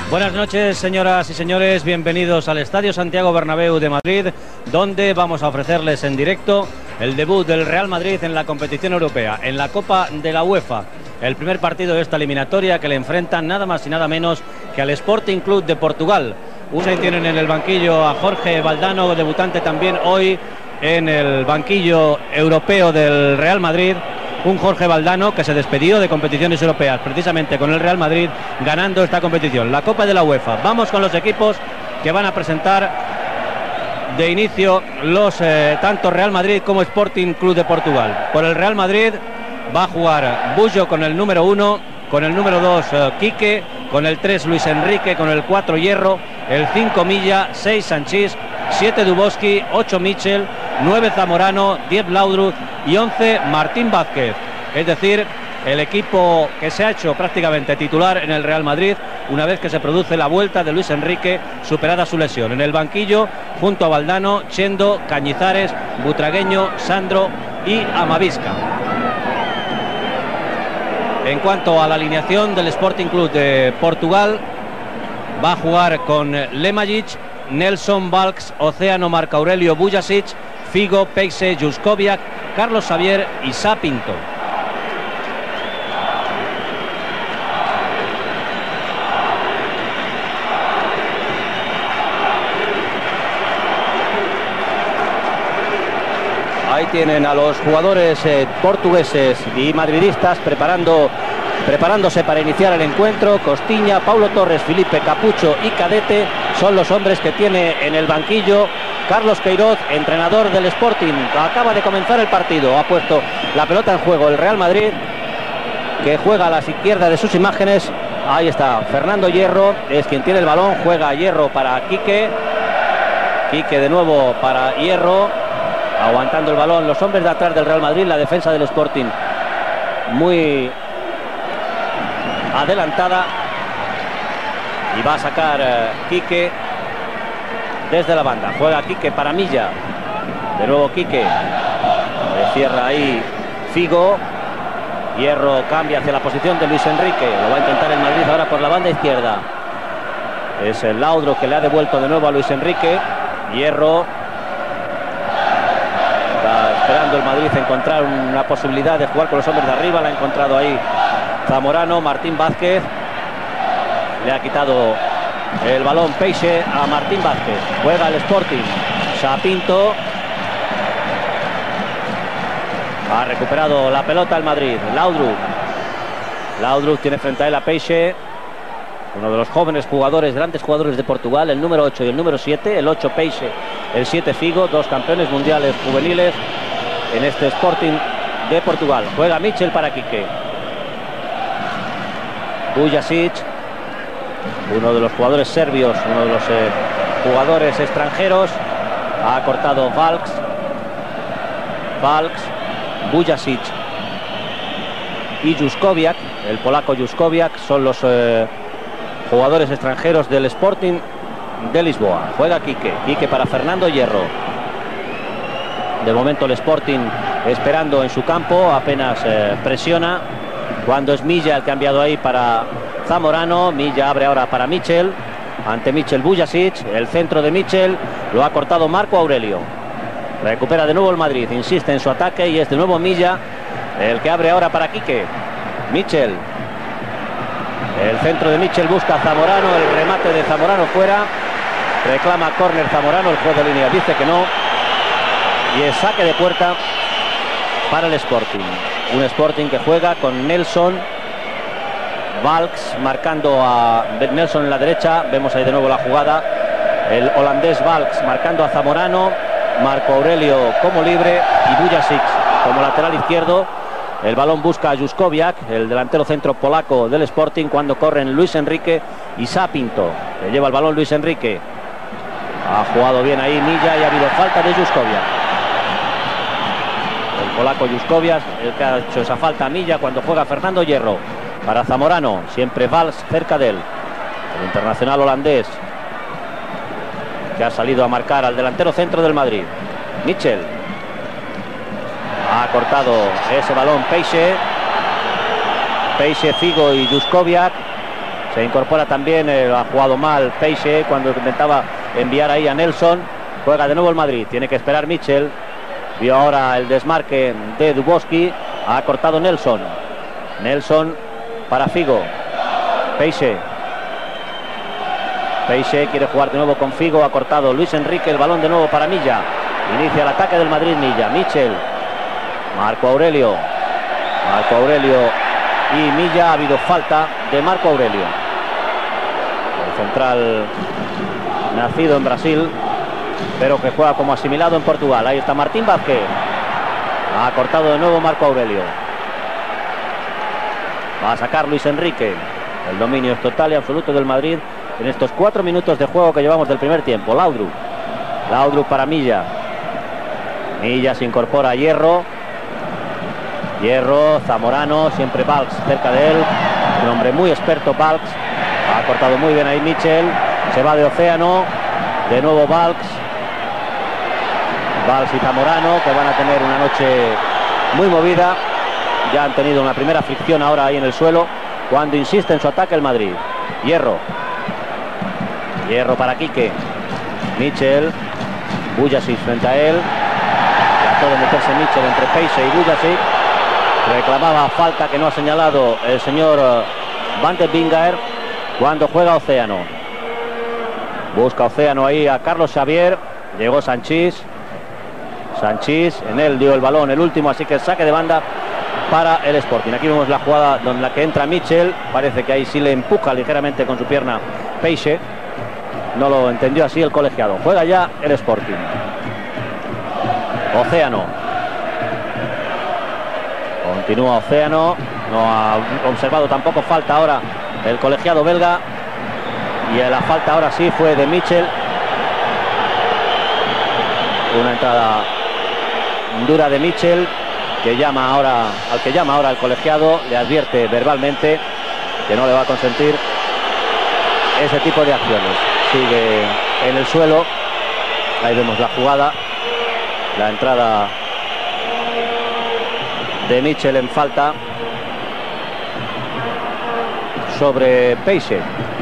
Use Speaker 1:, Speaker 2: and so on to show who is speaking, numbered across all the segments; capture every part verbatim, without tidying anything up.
Speaker 1: Buenas noches, señoras y señores, bienvenidos al Estadio Santiago Bernabéu de Madrid, donde vamos a ofrecerles en directo el debut del Real Madrid en la competición europea, en la Copa de la UEFA. El primer partido de esta eliminatoria que le enfrentan nada más y nada menos que al Sporting Club de Portugal. Ustedes tienen en el banquillo a Jorge Valdano, debutante también hoy en el banquillo europeo del Real Madrid. Un Jorge Valdano que se despidió de competiciones europeas precisamente con el Real Madrid, ganando esta competición, la Copa de la UEFA. Vamos con los equipos que van a presentar de inicio los eh, tanto Real Madrid como Sporting Club de Portugal. Por el Real Madrid va a jugar Bullo con el número uno, con el número dos eh, Quique, con el tres Luis Enrique, con el cuatro Hierro, el cinco Milla, seis Sanchís, siete Dubovsky, ocho Michel, nueve Zamorano, diez Laudrup y once Martín Vázquez. Es decir, el equipo que se ha hecho prácticamente titular en el Real Madrid una vez que se produce la vuelta de Luis Enrique, superada su lesión. En el banquillo, junto a Valdano, Chendo, Cañizares, Butragueño, Sandro y Amavisca. En cuanto a la alineación del Sporting Club de Portugal, va a jugar con Lemajic, Nelson, Valks, Océano, Marco Aurelio, Bujasic, Figo, Peixe, Juskoviak, Carlos Xavier y Sapinto. Ahí tienen a los jugadores eh, portugueses y madridistas preparando, preparándose para iniciar el encuentro. Costiña, Paulo Torres, Felipe, Capucho y Cadete son los hombres que tiene en el banquillo Carlos Queiroz, entrenador del Sporting. Acaba de comenzar el partido, ha puesto la pelota en juego el Real Madrid, que juega a la izquierda de sus imágenes. Ahí está, Fernando Hierro es quien tiene el balón, juega Hierro para Quique, Quique de nuevo para Hierro, aguantando el balón los hombres de atrás del Real Madrid, la defensa del Sporting muy adelantada, y va a sacar eh, Quique desde la banda. Juega Quique para Milla, de nuevo Quique, le cierra ahí Figo. Hierro cambia hacia la posición de Luis Enrique, lo va a intentar el Madrid ahora por la banda izquierda. Es el Laudrup que le ha devuelto de nuevo a Luis Enrique. Hierro está esperando el Madrid encontrar una posibilidad de jugar con los hombres de arriba, la ha encontrado ahí Zamorano. Martín Vázquez le ha quitado el balón Peixe a Martín Vázquez. Juega el Sporting, Sapinto ha recuperado la pelota el Madrid. Laudrup Laudrup tiene frente a él a Peixe, uno de los jóvenes jugadores, grandes jugadores de Portugal, el número ocho y el número siete, el ocho Peixe, el siete Figo, dos campeones mundiales juveniles en este Sporting de Portugal. Juega Michel para Quique. Bujasic, uno de los jugadores serbios, uno de los eh, jugadores extranjeros, ha cortado Valks, Valks, Bujasic y Juskoviak, el polaco Juskoviak, son los eh, jugadores extranjeros del Sporting de Lisboa. Juega Quique, Quique para Fernando Hierro. De momento el Sporting esperando en su campo, apenas eh, presiona. Cuando es Milla el que ha enviado ahí para Zamorano, Milla abre ahora para Michel, ante Michel Bujasic, el centro de Michel, lo ha cortado Marco Aurelio. Recupera de nuevo el Madrid, insiste en su ataque y es de nuevo Milla el que abre ahora para Quique. Michel, el centro de Michel busca a Zamorano, el remate de Zamorano fuera, reclama córner Zamorano, el juez de línea dice que no, y es saque de puerta para el Sporting. Un Sporting que juega con Nelson, Valks marcando a Nelson en la derecha, vemos ahí de nuevo la jugada, el holandés Valks marcando a Zamorano, Marco Aurelio como libre y Bujasic como lateral izquierdo. El balón busca a Juskoviak, el delantero centro polaco del Sporting, cuando corren Luis Enrique y Sapinto. Le lleva el balón Luis Enrique. Ha jugado bien ahí Milla y ha habido falta de Juskoviak. El polaco Juskoviak, el que ha hecho esa falta a Milla cuando juega Fernando Hierro. Para Zamorano, siempre Valks cerca de él. El internacional holandés que ha salido a marcar al delantero centro del Madrid. Michel. Ha cortado ese balón Peixe. Peixe, Figo y Juskoviak. Se incorpora también, eh, ha jugado mal Peixe cuando intentaba enviar ahí a Nelson. Juega de nuevo el Madrid, tiene que esperar Mitchell. Vio ahora el desmarque de Dubowski. Ha cortado Nelson. Nelson para Figo. Peixe. Peixe quiere jugar de nuevo con Figo. Ha cortado Luis Enrique. El balón de nuevo para Milla. Inicia el ataque del Madrid Milla. Mitchell. Marco Aurelio. Marco Aurelio y Milla. Ha habido falta de Marco Aurelio. El central nacido en Brasil, pero que juega como asimilado en Portugal. Ahí está Martín Vázquez. Ha cortado de nuevo Marco Aurelio. Va a sacar Luis Enrique. El dominio es total y absoluto del Madrid en estos cuatro minutos de juego que llevamos del primer tiempo. Laudrup. Laudrup para Milla. Milla se incorpora a Hierro. Hierro, Zamorano, siempre Valls cerca de él. Un hombre muy experto, Valls. Ha cortado muy bien ahí Mitchell. Se va de Océano. De nuevo Valls. Valls y Zamorano, que van a tener una noche muy movida. Ya han tenido una primera fricción ahora ahí en el suelo, cuando insiste en su ataque el Madrid. Hierro. Hierro para Quique. Mitchell. Bujasic frente a él. Trató de meterse Mitchell entre Peixe y Bujasic. Reclamaba falta que no ha señalado el señor Van de Bingaer cuando juega Océano. Busca Océano ahí a Carlos Xavier. Llegó Sanchís. Sanchís, en él dio el balón el último, así que el saque de banda para el Sporting. Aquí vemos la jugada donde la que entra Mitchell. Parece que ahí sí le empuja ligeramente con su pierna Peixe. No lo entendió así el colegiado. Juega ya el Sporting. Océano. Continúa Océano. No ha observado tampoco falta ahora el colegiado belga. Y la falta ahora sí fue de Mitchell. Una entrada dura de Mitchell, que llama ahora al que llama ahora el colegiado, le advierte verbalmente que no le va a consentir ese tipo de acciones. Sigue en el suelo. Ahí vemos la jugada, la entrada de Mitchell en falta sobre Peixe.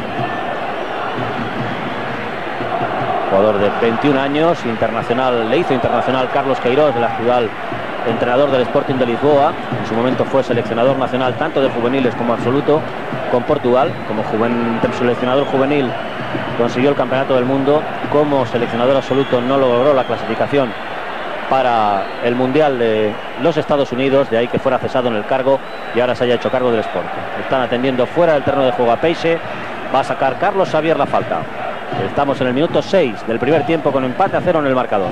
Speaker 1: Jugador de veintiún años, internacional, le hizo internacional Carlos Queiroz, del actual entrenador del Sporting de Lisboa. En su momento fue seleccionador nacional tanto de juveniles como absoluto con Portugal. Como juven, seleccionador juvenil consiguió el campeonato del mundo. Como seleccionador absoluto no logró la clasificación para el Mundial de los Estados Unidos, de ahí que fuera cesado en el cargo y ahora se haya hecho cargo del Sporting. Están atendiendo fuera del terreno de juego a Peixe. Va a sacar Carlos Xavier la falta. Estamos en el minuto seis del primer tiempo con empate a cero en el marcador.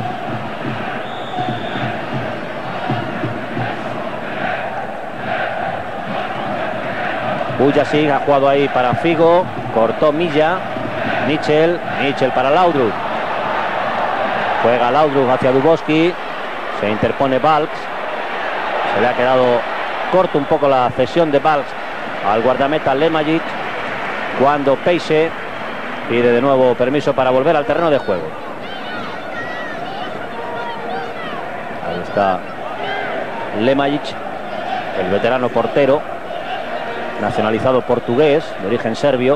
Speaker 1: Bujasic ha jugado ahí para Figo. Cortó Milla. Mitchell. Mitchell para Laudrup. Juega Laudrup hacia Dubowski. Se interpone Valls. Se le ha quedado corto un poco la cesión de Valls al guardameta Lemajic, cuando Peixe pide de nuevo permiso para volver al terreno de juego. Ahí está Lemajic, el veterano portero, nacionalizado portugués, de origen serbio.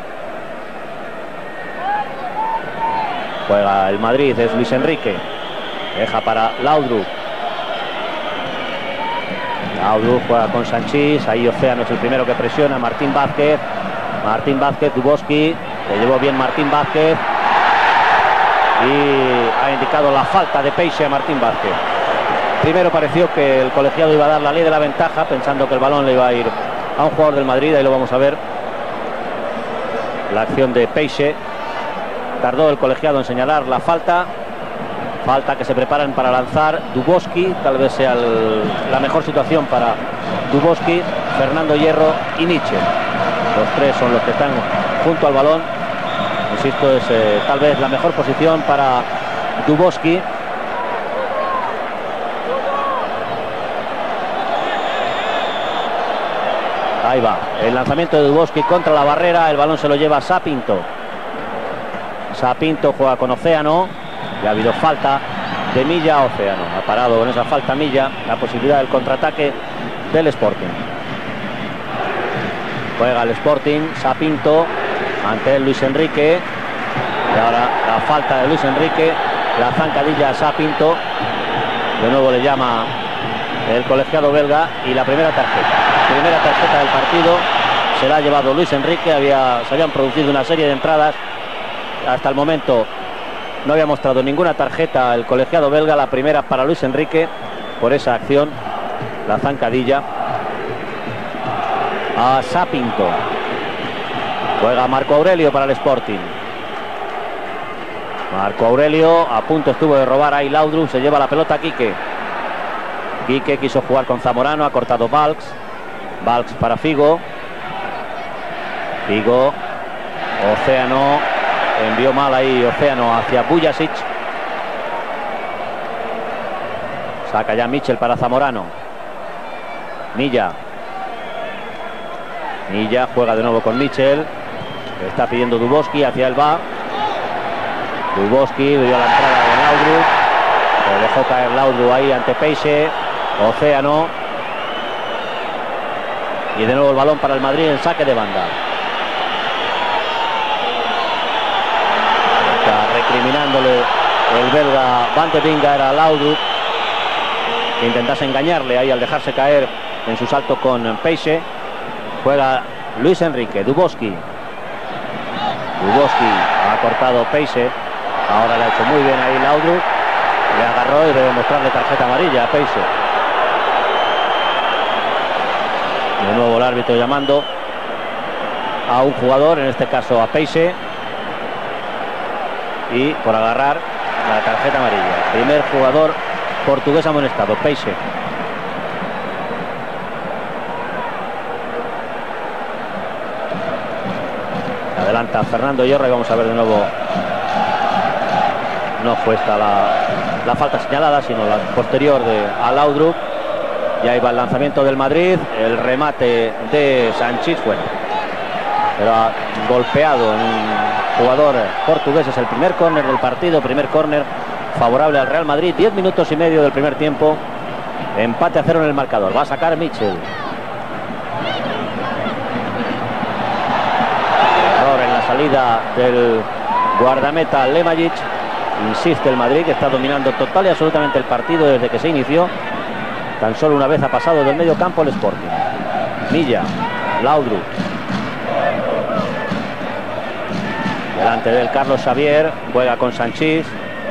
Speaker 1: Juega el Madrid, es Luis Enrique. Deja para Laudrup. Laudrup juega con Sanchís. Ahí Océano es el primero que presiona. Martín Vázquez. Martín Vázquez, Dubowski. Le llevó bien Martín Vázquez. Y ha indicado la falta de Peixe a Martín Vázquez. Primero pareció que el colegiado iba a dar la ley de la ventaja, pensando que el balón le iba a ir a un jugador del Madrid. Ahí lo vamos a ver. La acción de Peixe. Tardó el colegiado en señalar la falta. Falta que se preparan para lanzar Dubowski. Tal vez sea el, la mejor situación para Dubowski, Fernando Hierro y Mitchell. Los tres son los que están junto al balón. Insisto, es eh, tal vez la mejor posición para Dubowski. Ahí va, el lanzamiento de Dubowski contra la barrera. El balón se lo lleva Sapinto. Sapinto juega con Océano. Ya ha habido falta de Milla a Océano. Ha parado con esa falta Milla la posibilidad del contraataque del Sporting. Juega el Sporting, Sapinto, ante él Luis Enrique. Y ahora la falta de Luis Enrique, la zancadilla a Sapinto. De nuevo le llama el colegiado belga y la primera tarjeta. Primera tarjeta del partido se la ha llevado Luis Enrique. Había, se habían producido una serie de entradas. Hasta el momento no había mostrado ninguna tarjeta el colegiado belga. La primera para Luis Enrique por esa acción, la zancadilla a Sapinto. Juega Marco Aurelio para el Sporting. Marco Aurelio a punto estuvo de robar ahí Laudrup. Se lleva la pelota a Quique. Quique quiso jugar con Zamorano, ha cortado Valks. Valks para Figo. Figo. Océano. Envió mal ahí Océano hacia Bujasic. Saca ya Michel para Zamorano. Milla. Milla juega de nuevo con Michel. Está pidiendo Dubovsky, hacia él va. Dubovsky dio la entrada de Laudrup. Se dejó caer Laudrup ahí ante Peixe. Océano. Y de nuevo el balón para el Madrid en saque de banda. Está recriminándole el belga Van de Vinga a Laudrup, que intentase engañarle ahí al dejarse caer en su salto con Peixe. Juega Luis Enrique, Dubovsky. Dubovsky ha cortado Peixe. Ahora le ha hecho muy bien ahí Laudrup. Le agarró y debe mostrarle tarjeta amarilla a Peixe. De nuevo el árbitro llamando a un jugador, en este caso a Peixe. Y por agarrar la tarjeta amarilla. Primer jugador portugués amonestado, Peixe. Adelanta Fernando Hierro y vamos a ver de nuevo. No fue esta la, la falta señalada, sino la posterior de a Laudrup. Y ahí va el lanzamiento del Madrid. El remate de Sanchís, bueno, pero ha golpeado en un jugador portugués. Es el primer córner del partido. Primer córner favorable al Real Madrid. Diez minutos y medio del primer tiempo. Empate a cero en el marcador. Va a sacar Michel. Error en la salida del guardameta Lemajic. Insiste el Madrid, que está dominando total y absolutamente el partido desde que se inició. Tan solo una vez ha pasado del medio campo el Sporting. Milla, Laudrup. Delante del Carlos Xavier. Juega con Sanchís.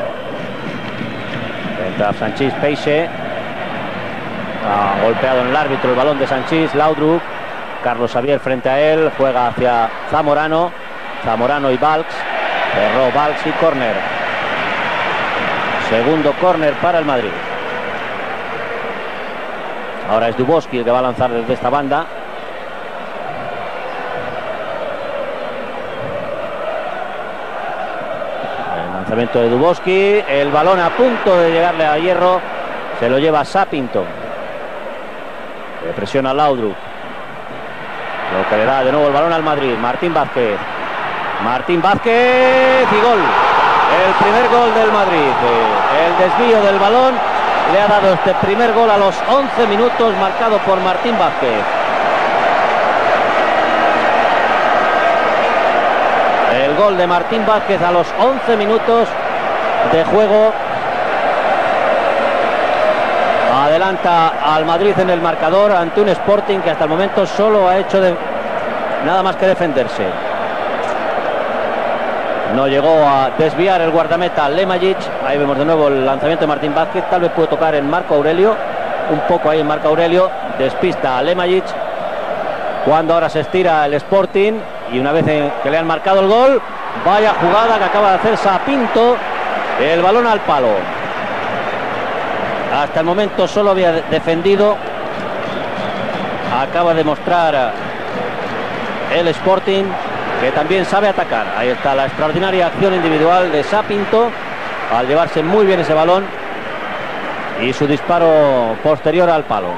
Speaker 1: Entra Sanchís, Peixe. Ha golpeado en el árbitro el balón de Sanchís. Laudrup. Carlos Xavier frente a él. Juega hacia Zamorano. Zamorano y Valks. Cerró Valks y córner. Segundo córner para el Madrid. Ahora es Dubovsky el que va a lanzar desde esta banda. El lanzamiento de Dubovsky. El balón a punto de llegarle a Hierro. Se lo lleva Sapinto. Le presiona Laudrup. Lo que le da de nuevo el balón al Madrid. Martín Vázquez. Martín Vázquez y gol. El primer gol del Madrid. El desvío del balón le ha dado este primer gol a los once minutos, marcado por Martín Vázquez. El gol de Martín Vázquez a los once minutos de juego. Adelanta al Madrid en el marcador ante un Sporting que hasta el momento solo ha hecho de nada más que defenderse. No llegó a desviar el guardameta Lemajic. Ahí vemos de nuevo el lanzamiento de Martín Vázquez. Tal vez puede tocar en Marco Aurelio. Un poco ahí en Marco Aurelio. Despista a Lemajic. Cuando ahora se estira el Sporting. Y una vez que le han marcado el gol. Vaya jugada que acaba de hacer Sapinto. El balón al palo. Hasta el momento solo había defendido. Acaba de mostrar el Sporting que también sabe atacar. Ahí está la extraordinaria acción individual de Sapinto al llevarse muy bien ese balón y su disparo posterior al palo.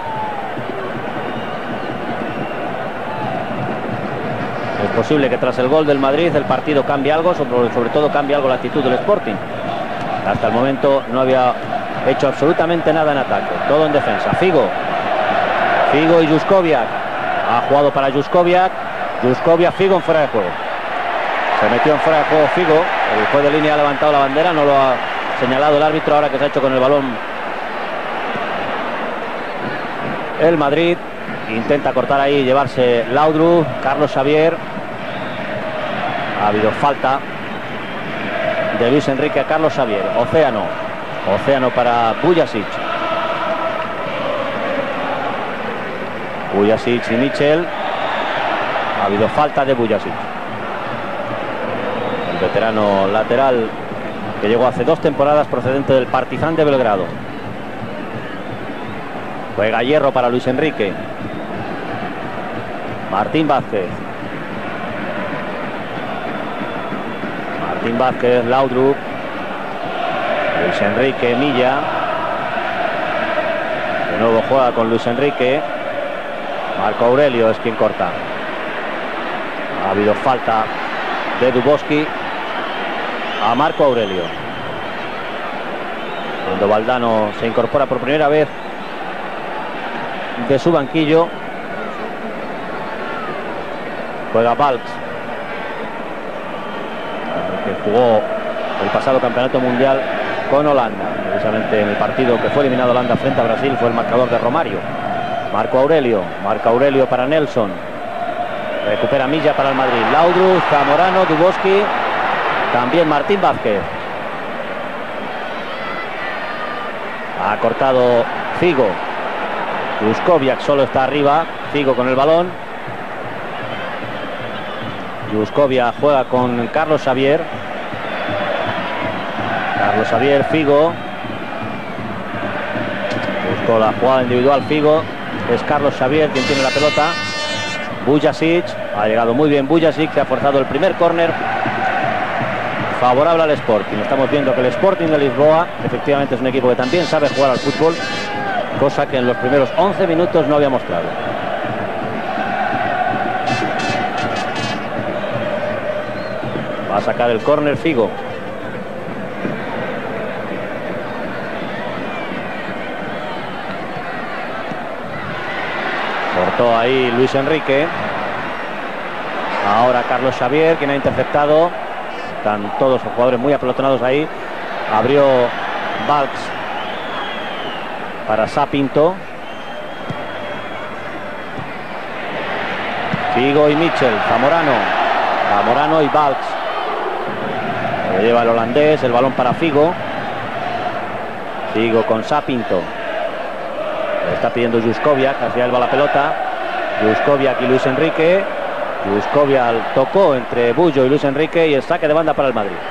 Speaker 1: Es posible que tras el gol del Madrid el partido cambie algo, sobre, sobre todo cambie algo la actitud del Sporting. Hasta el momento no había hecho absolutamente nada en ataque, todo en defensa. Figo Figo y Juskoviak. Ha jugado para Juskoviak. Juskoviak, Figo en fuera de juego. Se metió en fuera de juego Figo. El juez de línea ha levantado la bandera, no lo ha señalado el árbitro. Ahora que se ha hecho con el balón el Madrid. Intenta cortar ahí, llevarse Laudrup. Carlos Xavier. Ha habido falta de Luis Enrique a Carlos Xavier. Océano. Océano para Vujacic. Vujacic y Michel. Ha habido falta de Vujacic. El veterano lateral que llegó hace dos temporadas procedente del Partizan de Belgrado. Juega Hierro para Luis Enrique. Martín Vázquez. Martín Vázquez, Laudrup. Luis Enrique, Milla. De nuevo juega con Luis Enrique. Marco Aurelio es quien corta. Ha habido falta de Duboski a Marco Aurelio. Cuando Valdano se incorpora por primera vez de su banquillo. Juega Valks, que jugó el pasado campeonato mundial con Holanda. Precisamente en el partido que fue eliminado Holanda frente a Brasil fue el marcador de Romario. Marco Aurelio. Marco Aurelio para Nelson. Recupera Milla para el Madrid. Laudrup, Zamorano, Duboski. También Martín Vázquez. Ha cortado Figo. Juskoviak solo está arriba. Figo con el balón. Juskoviak juega con Carlos Xavier. Carlos Xavier, Figo. Buscó la jugada individual Figo. Es Carlos Xavier quien tiene la pelota. Vujacic. Ha llegado muy bien Vujacic, que ha forzado el primer córner favorable al Sporting. Estamos viendo que el Sporting de Lisboa efectivamente es un equipo que también sabe jugar al fútbol, cosa que en los primeros once minutos no había mostrado. Va a sacar el córner Figo. Cortó ahí Luis Enrique. Ahora Carlos Xavier, quien ha interceptado. Están todos los jugadores muy apelotonados ahí. Abrió Valks para Sapinto. Figo y Michel. Zamorano. Zamorano y Valks. Lo lleva el holandés. El balón para Figo. Figo con Sapinto. Le está pidiendo Juskoviak. Hacia él va la pelota. Juskoviak y Luis Enrique. Juskoviak tocó entre Bullo y Luis Enrique y el saque de banda para el Madrid.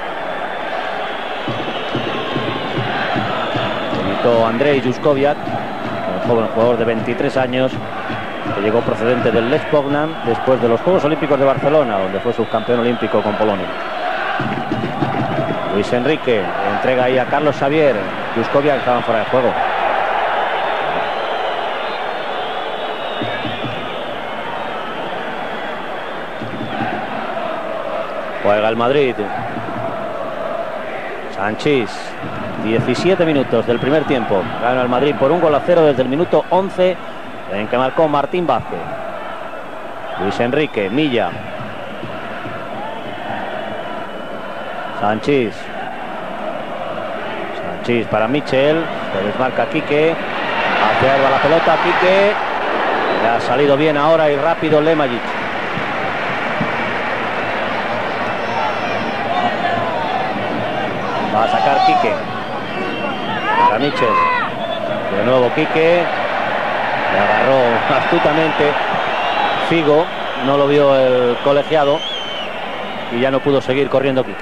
Speaker 1: Invitó Andrei Juskoviak, un joven jugador de veintitrés años que llegó procedente del Lech Poznan después de los Juegos Olímpicos de Barcelona, donde fue subcampeón olímpico con Polonia. Luis Enrique entrega ahí a Carlos Xavier. Juskoviak estaban fuera de juego. Juega el Madrid. Sanchís. diecisiete minutos del primer tiempo. Gana el Madrid por un gol a cero desde el minuto once, en que marcó Martín Vázquez. Luis Enrique, Milla. Sanchís. Sanchís para Michel. Se desmarca Quique. Hacia él va la pelota. Quique. Le ha salido bien ahora y rápido Lemajic. Va a sacar Quique. Para Michel. De nuevo Quique. Le agarró astutamente Figo. No lo vio el colegiado. Y ya no pudo seguir corriendo Quique.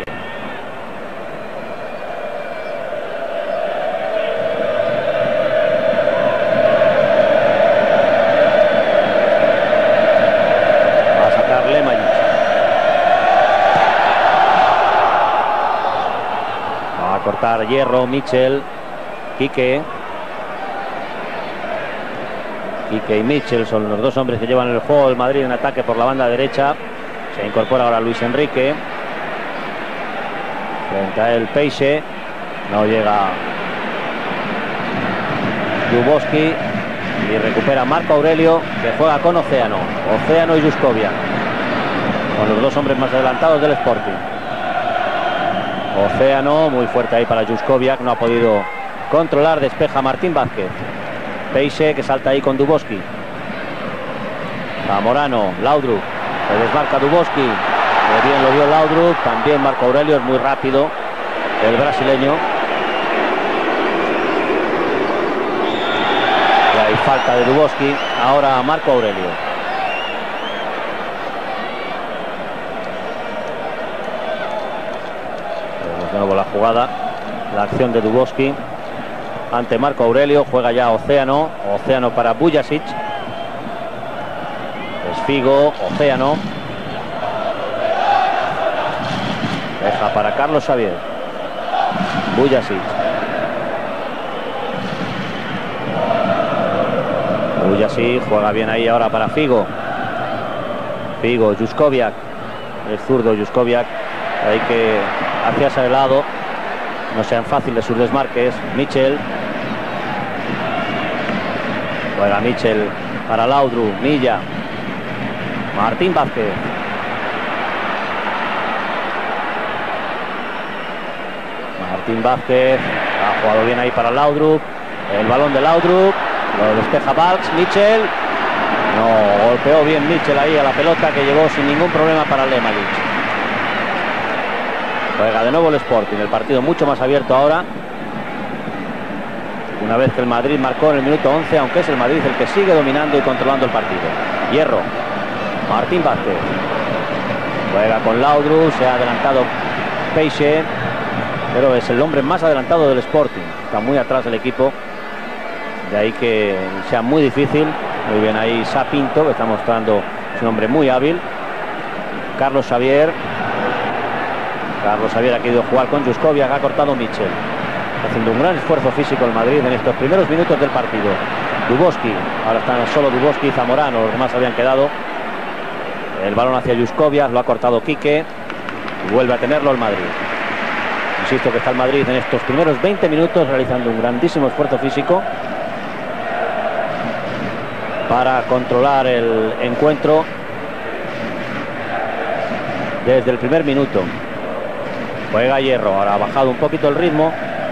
Speaker 1: Va a sacar Lemajic. Va a cortar Hierro, Michel, Quique. Quique y Michel son los dos hombres que llevan el juego del Madrid en ataque por la banda derecha. Se incorpora ahora Luis Enrique. Frente a él Peixe. No llega Duboski. Y recupera Marco Aurelio, que juega con Océano. Océano y Juskoviak. con los dos hombres más adelantados del Sporting. Océano, muy fuerte ahí para Juskoviak, no ha podido controlar, despeja Martín Vázquez. Peixe, que salta ahí con Duboski. Zamorano, Laudrup, se desmarca Duboski, muy bien lo vio Laudrup, también Marco Aurelio, es muy rápido el brasileño. Y hay falta de Duboski, ahora Marco Aurelio. Vemos de nuevo la jugada, la acción de Duboski ante Marco Aurelio, juega ya Océano, Océano para Bujasic. Es Figo, Océano. Deja para Carlos Xavier. Bujasic. Bujasic juega bien ahí ahora para Figo. Figo, Juskoviak. El zurdo Juskoviak. Hay que hacia ese lado. No sean fáciles sus desmarques. Michel. Juega Michel para Laudrup. Milla. Martín Vázquez. Martín Vázquez. Ha jugado bien ahí para Laudrup. El balón de Laudrup. Lo despeja Valks. Michel. No, golpeó bien Michel ahí a la pelota, que llegó sin ningún problema para Lemalic. Juega de nuevo el Sporting. El partido mucho más abierto ahora. Una vez que el Madrid marcó en el minuto once, aunque es el Madrid el que sigue dominando y controlando el partido. Hierro. Martín Vázquez. Juega con Laudrup. Se ha adelantado Peixe, pero es el hombre más adelantado del Sporting. Está muy atrás del equipo. De ahí que sea muy difícil. Muy bien ahí Sapinto, que está mostrando su hombre muy hábil. Carlos Xavier. Carlos Xavier ha querido jugar con Juskoviak, ha cortado Michel. Está haciendo un gran esfuerzo físico el Madrid en estos primeros minutos del partido. Duboski, ahora están solo Duboski y Zamorano, los demás habían quedado. El balón hacia Juskoviak, lo ha cortado Quique. Y vuelve a tenerlo el Madrid. Insisto que está el Madrid en estos primeros veinte minutos realizando un grandísimo esfuerzo físico para controlar el encuentro desde el primer minuto. Juega Hierro, ahora ha bajado un poquito el ritmo.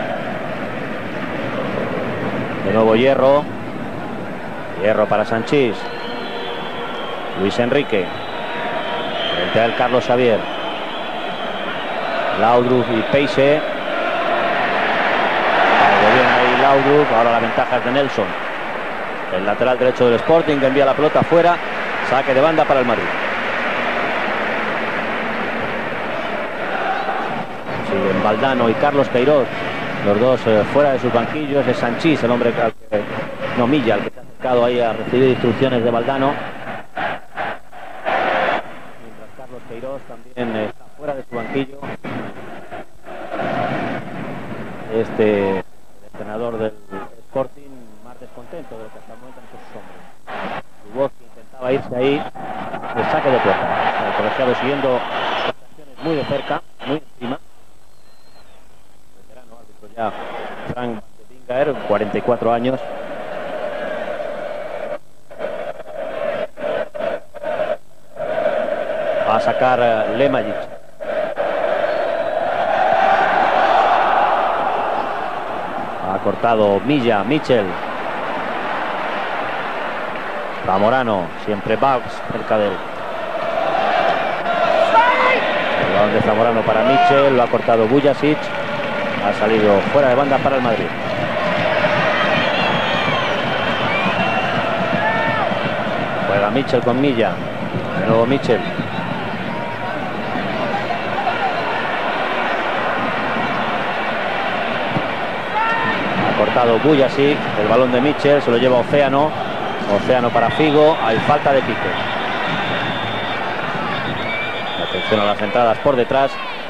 Speaker 1: De nuevo Hierro. Hierro para Sanchís. Luis Enrique. Frente a él Carlos Xavier. Laudrup y Peixe. Muy bien ahí Laudrup, ahora la ventaja es de Nelson. El lateral derecho del Sporting, que envía la pelota afuera. Saque de banda para el Madrid. Siguen Valdano y Carlos Queiroz, los dos eh, fuera de sus banquillos. Es Sanchís el hombre que, no, Milla, el que se ha acercado ahí a recibir instrucciones de Valdano. Mientras Carlos Queiroz también eh, está fuera de su banquillo. Este, el entrenador del Sporting, más descontento de lo que hasta el momento han hecho sus hombres. Duboski intentaba irse ahí, el saque de puerta. El colegiado siguiendo las acciones muy de cerca, muy encima. Veterano árbitro ya, Frank Vingaer, cuarenta y cuatro años. Va a sacar uh, Lemalic. Ha cortado Milla, Michel. Zamorano, siempre Bugs cerca de él. El balón de Zamorano para Michel, lo ha cortado Bujasic. Ha salido fuera de banda para el Madrid. Juega Michel con Milla. De nuevo Michel. Ha cortado Bujasic. El balón de Michel se lo lleva Océano. Océano para Figo. Hay falta de Quique. Atención a las entradas por detrás.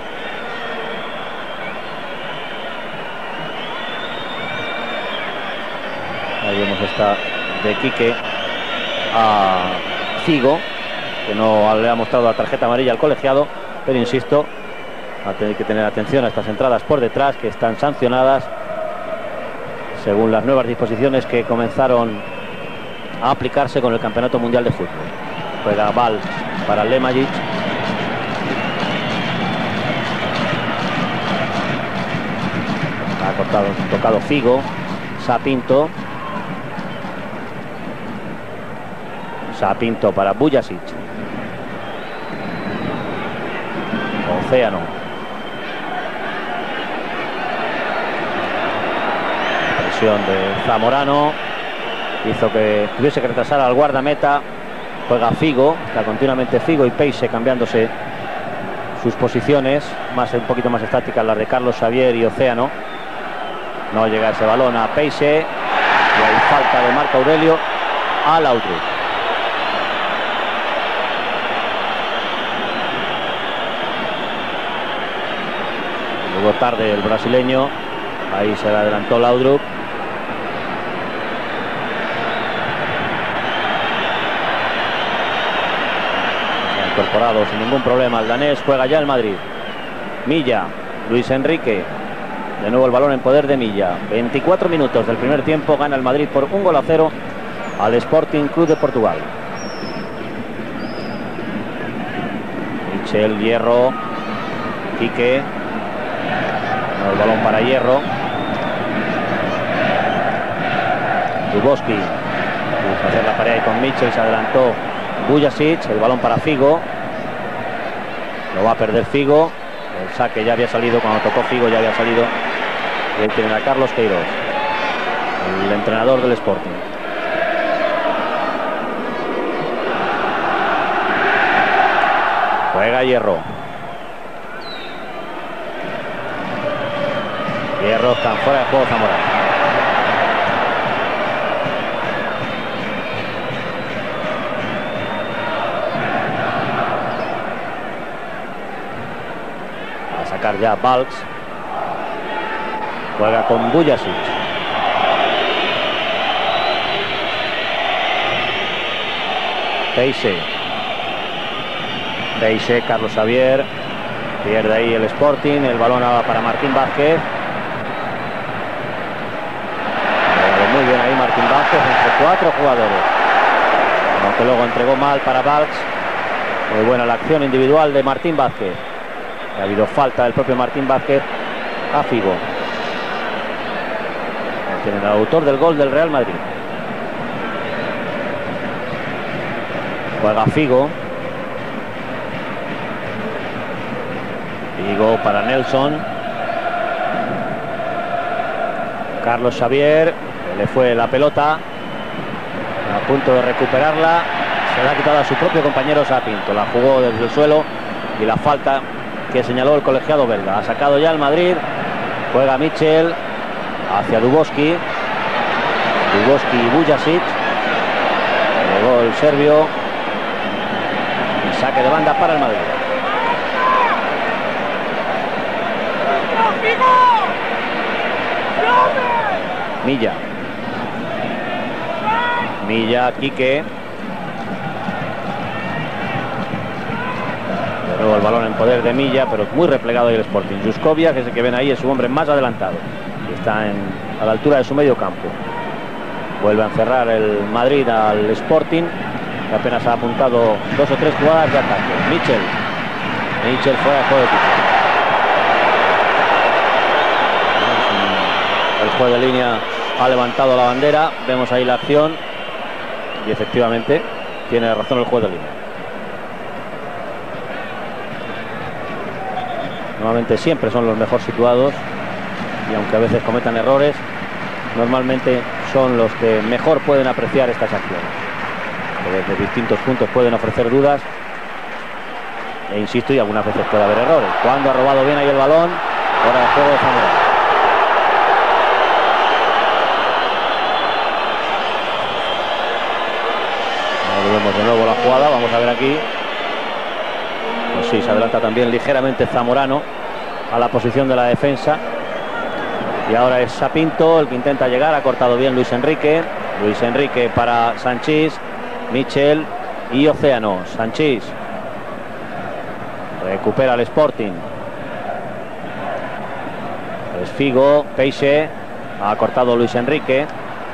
Speaker 1: Ahí vemos esta de Quique a Figo, que no le ha mostrado la tarjeta amarilla al colegiado, pero insisto, va a tener que tener atención a estas entradas por detrás, que están sancionadas según las nuevas disposiciones que comenzaron a aplicarse con el Campeonato Mundial de Fútbol. Juega Valls para Lemalic. tocado, tocado Figo. Sapinto. Sapinto para Bujasic. Océano. Presión de Zamorano hizo que tuviese que retrasar al guardameta. Juega Figo, está continuamente Figo y Peixe cambiándose sus posiciones, más un poquito más estáticas las de Carlos Xavier y Océano. No llega ese balón a Peixe y hay falta de Marc Aurelio a Laudrup. Llegó tarde el brasileño, ahí se le adelantó Laudrup. Incorporado sin ningún problema el danés, juega ya el Madrid. Milla, Luis Enrique, de nuevo el balón en poder de Milla. veinticuatro minutos del primer tiempo, gana el Madrid por un gol a cero al Sporting Club de Portugal. Michel, Hierro, Quique, no, el balón para Hierro. Duboski, quiso hacer la pared ahí con Michel, se adelantó Bujasic, el balón para Figo. Lo va a perder Figo. El saque ya había salido, cuando tocó Figo ya había salido. Y ahí tienen a Carlos Queiroz, el entrenador del Sporting. Juega Hierro. Hierro está fuera de juego Zamorano. Ya Valks, juega con Bujasic. Peixe, Peixe, Carlos Xavier, pierde ahí el Sporting, el balón para Martín Vázquez. Muy bien ahí Martín Vázquez entre cuatro jugadores, aunque luego entregó mal para Valks. Muy buena la acción individual de Martín Vázquez. Ha habido falta del propio Martín Vázquez a Figo. Tienen el autor del gol del Real Madrid. Juega Figo. Figo para Nelson. Carlos Xavier. Le fue la pelota. A punto de recuperarla. Se la ha quitado a su propio compañero Sapinto. La jugó desde el suelo y la falta que señaló el colegiado belga. Ha sacado ya el Madrid. Juega Michel hacia Duboski. Duboski y Bujasic. Llegó el serbio. Y saque de banda para el Madrid. Milla. Milla, Quique. El balón en poder de Milla, pero muy replegado ahí el Sporting. Juskoviak, que es el que ven ahí, es su hombre más adelantado y está en, a la altura de su medio campo. Vuelve a encerrar el Madrid al Sporting, que apenas ha apuntado dos o tres jugadas de ataque. Michel, Michel fuera de juego de Quique. El juez de línea ha levantado la bandera, vemos ahí la acción y efectivamente tiene razón el juez de línea. Normalmente siempre son los mejor situados y aunque a veces cometan errores, normalmente son los que mejor pueden apreciar estas acciones. Desde distintos puntos pueden ofrecer dudas e insisto, y algunas veces puede haber errores. Cuando ha robado bien ahí el balón, fuera de juego de Zamorano. Ahora vemos de nuevo la jugada, vamos a ver aquí. Pues sí, se adelanta también ligeramente Zamorano a la posición de la defensa. Y ahora es Sapinto el que intenta llegar. Ha cortado bien Luis Enrique. Luis Enrique para Sanchís, Michel y Océano. Sanchís recupera el Sporting. Es Figo, Peixe. Ha cortado Luis Enrique.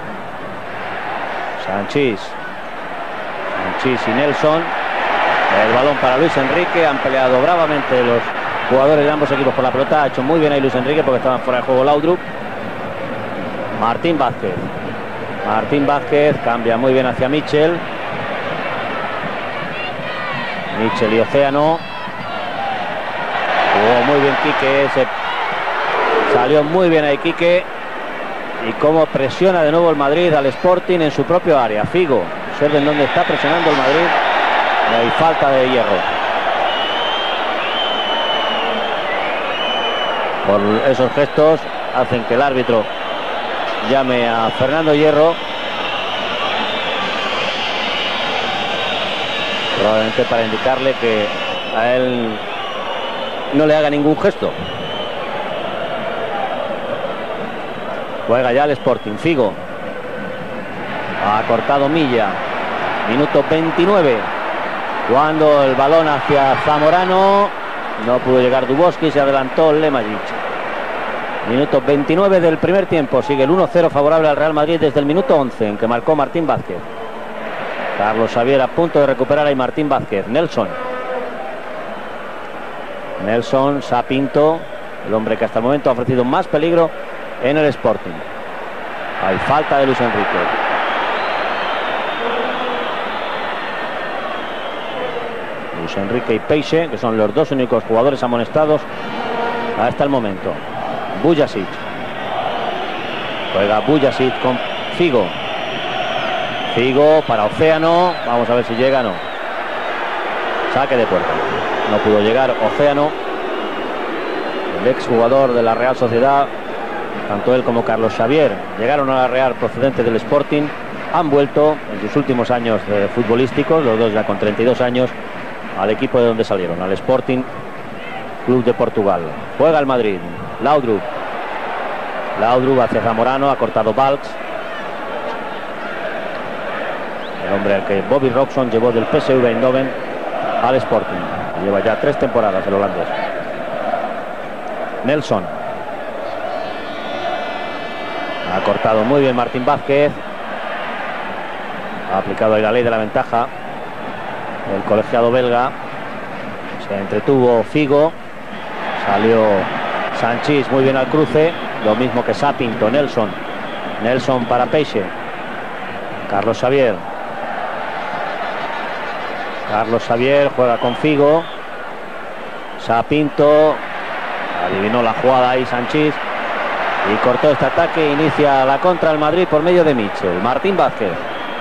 Speaker 1: Sanchís. Sanchís y Nelson. El balón para Luis Enrique. Han peleado bravamente los jugadores de ambos equipos por la pelota. Ha hecho muy bien ahí Luis Enrique porque estaban fuera de juego Laudrup. Martín Vázquez. Martín Vázquez cambia muy bien hacia Michel. Michel y Océano. Jugó muy bien Quique. Se salió muy bien ahí Quique. Y cómo presiona de nuevo el Madrid al Sporting en su propio área. Figo. Observen dónde está presionando el Madrid. Y hay falta de hierro. Por esos gestos hacen que el árbitro llame a Fernando Hierro. Probablemente para indicarle que a él no le haga ningún gesto. Juega ya el Sporting. Figo. Ha cortado Milla. Minuto veintinueve. Cuando el balón hacia Zamorano. No pudo llegar Duboski. Se adelantó Lemajic. Minuto veintinueve del primer tiempo. Sigue el uno cero favorable al Real Madrid desde el minuto once en que marcó Martín Vázquez. Carlos Xavier a punto de recuperar ahí Martín Vázquez. Nelson. Nelson, Sapinto. El hombre que hasta el momento ha ofrecido más peligro en el Sporting. Hay falta de Luis Enrique. Luis Enrique y Peixe, que son los dos únicos jugadores amonestados hasta el momento. Bujasic. Juega Bujasic con Figo. Figo para Océano. Vamos a ver si llega o no. Saque de puerta. No pudo llegar Océano. El exjugador de la Real Sociedad. Tanto él como Carlos Xavier llegaron a la Real procedente del Sporting. Han vuelto en sus últimos años eh, futbolísticos, los dos ya con treinta y dos años, al equipo de donde salieron, al Sporting Club de Portugal. Juega el Madrid. Laudrup. Laudrup hacia Zamorano. Ha cortado Valks. El hombre al que Bobby Robson llevó del P S V Eindhoven al Sporting. Lleva ya tres temporadas el holandés. Nelson. Ha cortado muy bien Martín Vázquez. Ha aplicado ahí la ley de la ventaja el colegiado belga. Se entretuvo Figo. Salió Sanchís muy bien al cruce. Lo mismo que Sapinto. Nelson. Nelson para Peixe. Carlos Xavier. Carlos Xavier juega con Figo. Sapinto. Adivinó la jugada ahí Sanchís. Y cortó este ataque. Inicia la contra el Madrid por medio de Michel. Martín Vázquez.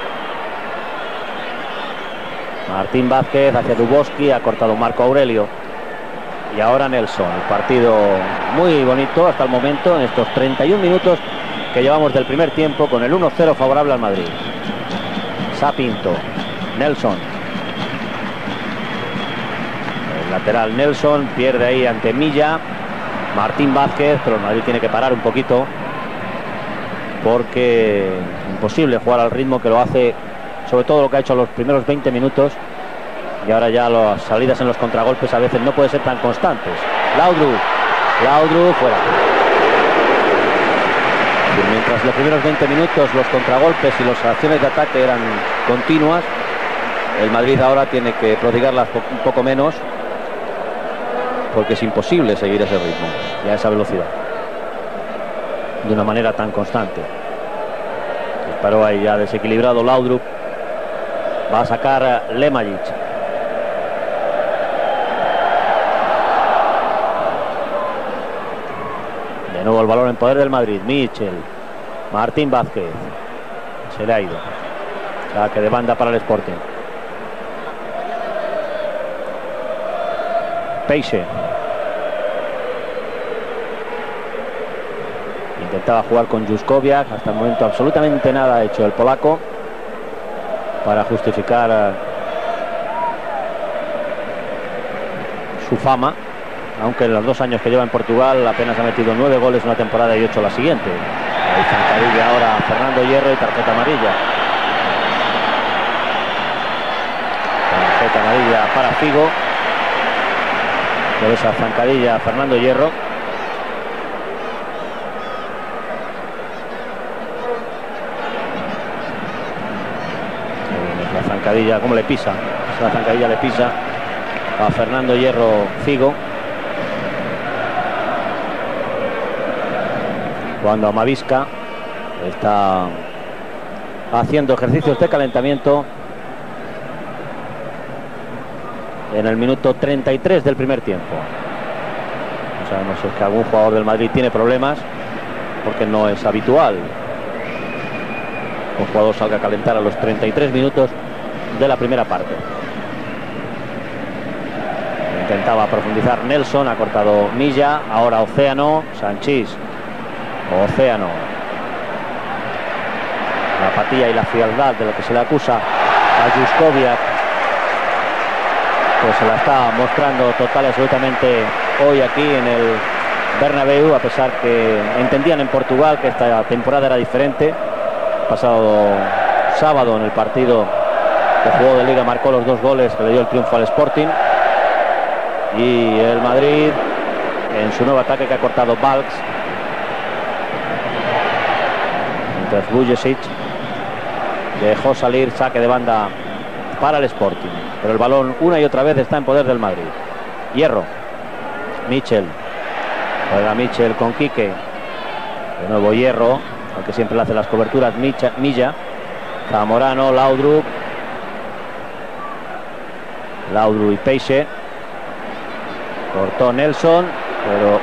Speaker 1: Martín Vázquez hacia Duboski. Ha cortado Marco Aurelio. Y ahora Nelson. El partido muy bonito hasta el momento en estos treinta y un minutos que llevamos del primer tiempo, con el uno cero favorable al Madrid. Sapinto. Nelson. El lateral Nelson pierde ahí ante Milla. Martín Vázquez, pero el Madrid tiene que parar un poquito porque es imposible jugar al ritmo que lo hace, sobre todo lo que ha hecho los primeros veinte minutos, y ahora ya las salidas en los contragolpes a veces no pueden ser tan constantes. Laudrup. Laudrup fuera. Y mientras los primeros veinte minutos los contragolpes y las acciones de ataque eran continuas, el Madrid ahora tiene que prodigarlas un poco menos, porque es imposible seguir ese ritmo y a esa velocidad de una manera tan constante. Disparó ahí ya desequilibrado Laudrup. Va a sacar Lemajic. De nuevo el balón en poder del Madrid. Michel. Martín Vázquez. Se le ha ido. Saque de banda para el Sporting. Peixe. Intentaba jugar con Juskowiak. Hasta el momento absolutamente nada ha hecho el polaco para justificar uh, su fama, aunque en los dos años que lleva en Portugal apenas ha metido nueve goles una temporada y ocho la siguiente. Hay zancadilla ahora a Fernando Hierro y tarjeta amarilla. Tarjeta amarilla para Figo por esa zancadilla a Fernando Hierro. La zancadilla, como le pisa, esa zancadilla le pisa a Fernando Hierro Figo. Cuando a Mavisca está haciendo ejercicios de calentamiento en el minuto treinta y tres del primer tiempo. O sea, no sé, que algún jugador del Madrid tiene problemas, porque no es habitual que un jugador salga a calentar a los treinta y tres minutos de la primera parte. Intentaba profundizar Nelson, ha cortado Milla, ahora Océano, Sanchís, Océano. La apatía y la frialdad de lo que se le acusa a Juskoviak, pues se la está mostrando total y absolutamente hoy aquí en el Bernabéu, a pesar que entendían en Portugal que esta temporada era diferente. Pasado sábado en el partido que jugó de Liga marcó los dos goles que le dio el triunfo al Sporting, y el Madrid en su nuevo ataque que ha cortado Balks, mientras Bujesic dejó salir saque de banda para el Sporting, pero el balón una y otra vez está en poder del Madrid. Hierro, Michel, juega Michel con Quique, de nuevo Hierro, aunque siempre le hace las coberturas Micha, Milla, Zamorano, Laudrup, Laudrup y Peixe, cortó Nelson, pero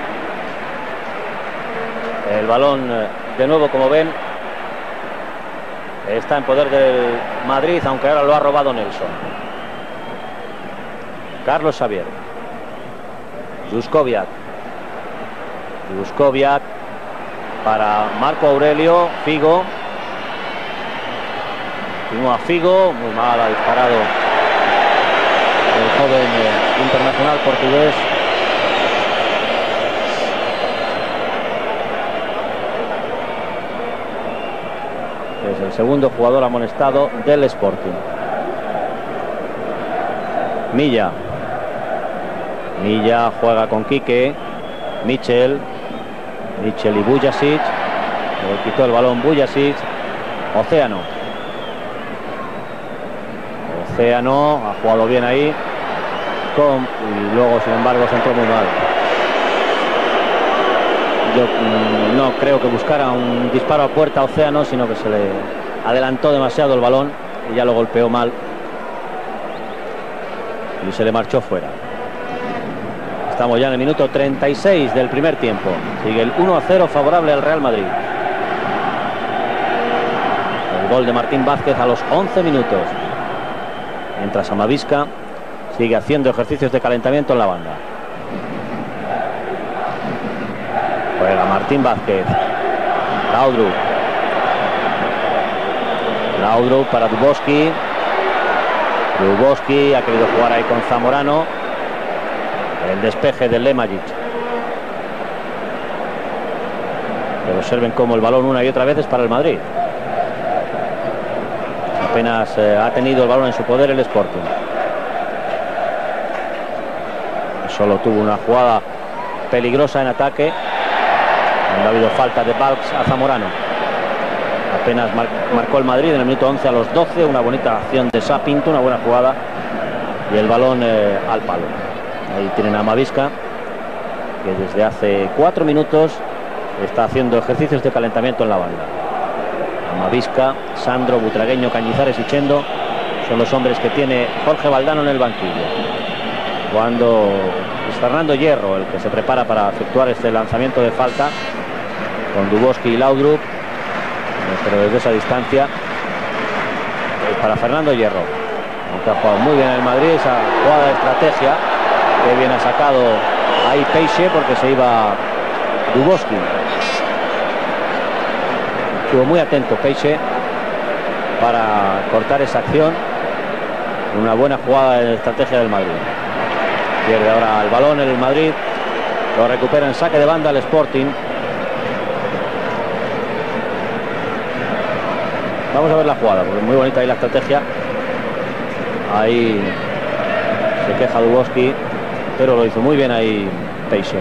Speaker 1: el balón de nuevo, como ven, está en poder del Madrid, aunque ahora lo ha robado Nelson. Carlos Xavier, Juskoviak, Juskoviak para Marco Aurelio, Figo, continúa Figo, muy mal ha disparado el joven eh, internacional portugués. Es el segundo jugador amonestado del Sporting. Milla, Milla juega con Quique, Michel, Michel y Bujasic, le quitó el balón Bujasic, Océano, Océano ha jugado bien ahí, con, y luego sin embargo se entró muy mal. Yo mm, no creo que buscara un disparo a puerta a Océano, sino que se le adelantó demasiado el balón y ya lo golpeó mal y se le marchó fuera. Estamos ya en el minuto treinta y seis del primer tiempo. Sigue el uno a cero favorable al Real Madrid. El gol de Martín Vázquez a los once minutos. Mientras Amavisca sigue haciendo ejercicios de calentamiento en la banda. Juega Martín Vázquez. Laudrup. Laudrup para Dubovsky. Dubovsky ha querido jugar ahí con Zamorano. El despeje de Lemajic. Pero observen cómo el balón una y otra vez es para el Madrid. Apenas eh, ha tenido el balón en su poder el Sporting. Solo tuvo una jugada peligrosa en ataque, donde ha habido falta de Balks a Zamorano. Apenas mar marcó el Madrid en el minuto once a los doce. Una bonita acción de Sapinto, una buena jugada, y el balón eh, al palo. Ahí tienen a Amavisca, que desde hace cuatro minutos está haciendo ejercicios de calentamiento en la banda. Amavisca, Sandro, Butragueño, Cañizares y Chendo son los hombres que tiene Jorge Valdano en el banquillo. Cuando es Fernando Hierro el que se prepara para efectuar este lanzamiento de falta con Dubovsky y Laudrup, pero desde esa distancia es para Fernando Hierro, aunque ha jugado muy bien el Madrid esa jugada de estrategia. Que bien ha sacado ahí Peixe, porque se iba Dubovsky. Estuvo muy atento Peixe para cortar esa acción. Una buena jugada de estrategia del Madrid. Pierde ahora el balón el Madrid. Lo recupera en saque de banda el Sporting. Vamos a ver la jugada, porque es muy bonita ahí la estrategia. Ahí se queja Dubovsky, pero lo hizo muy bien ahí Peixe.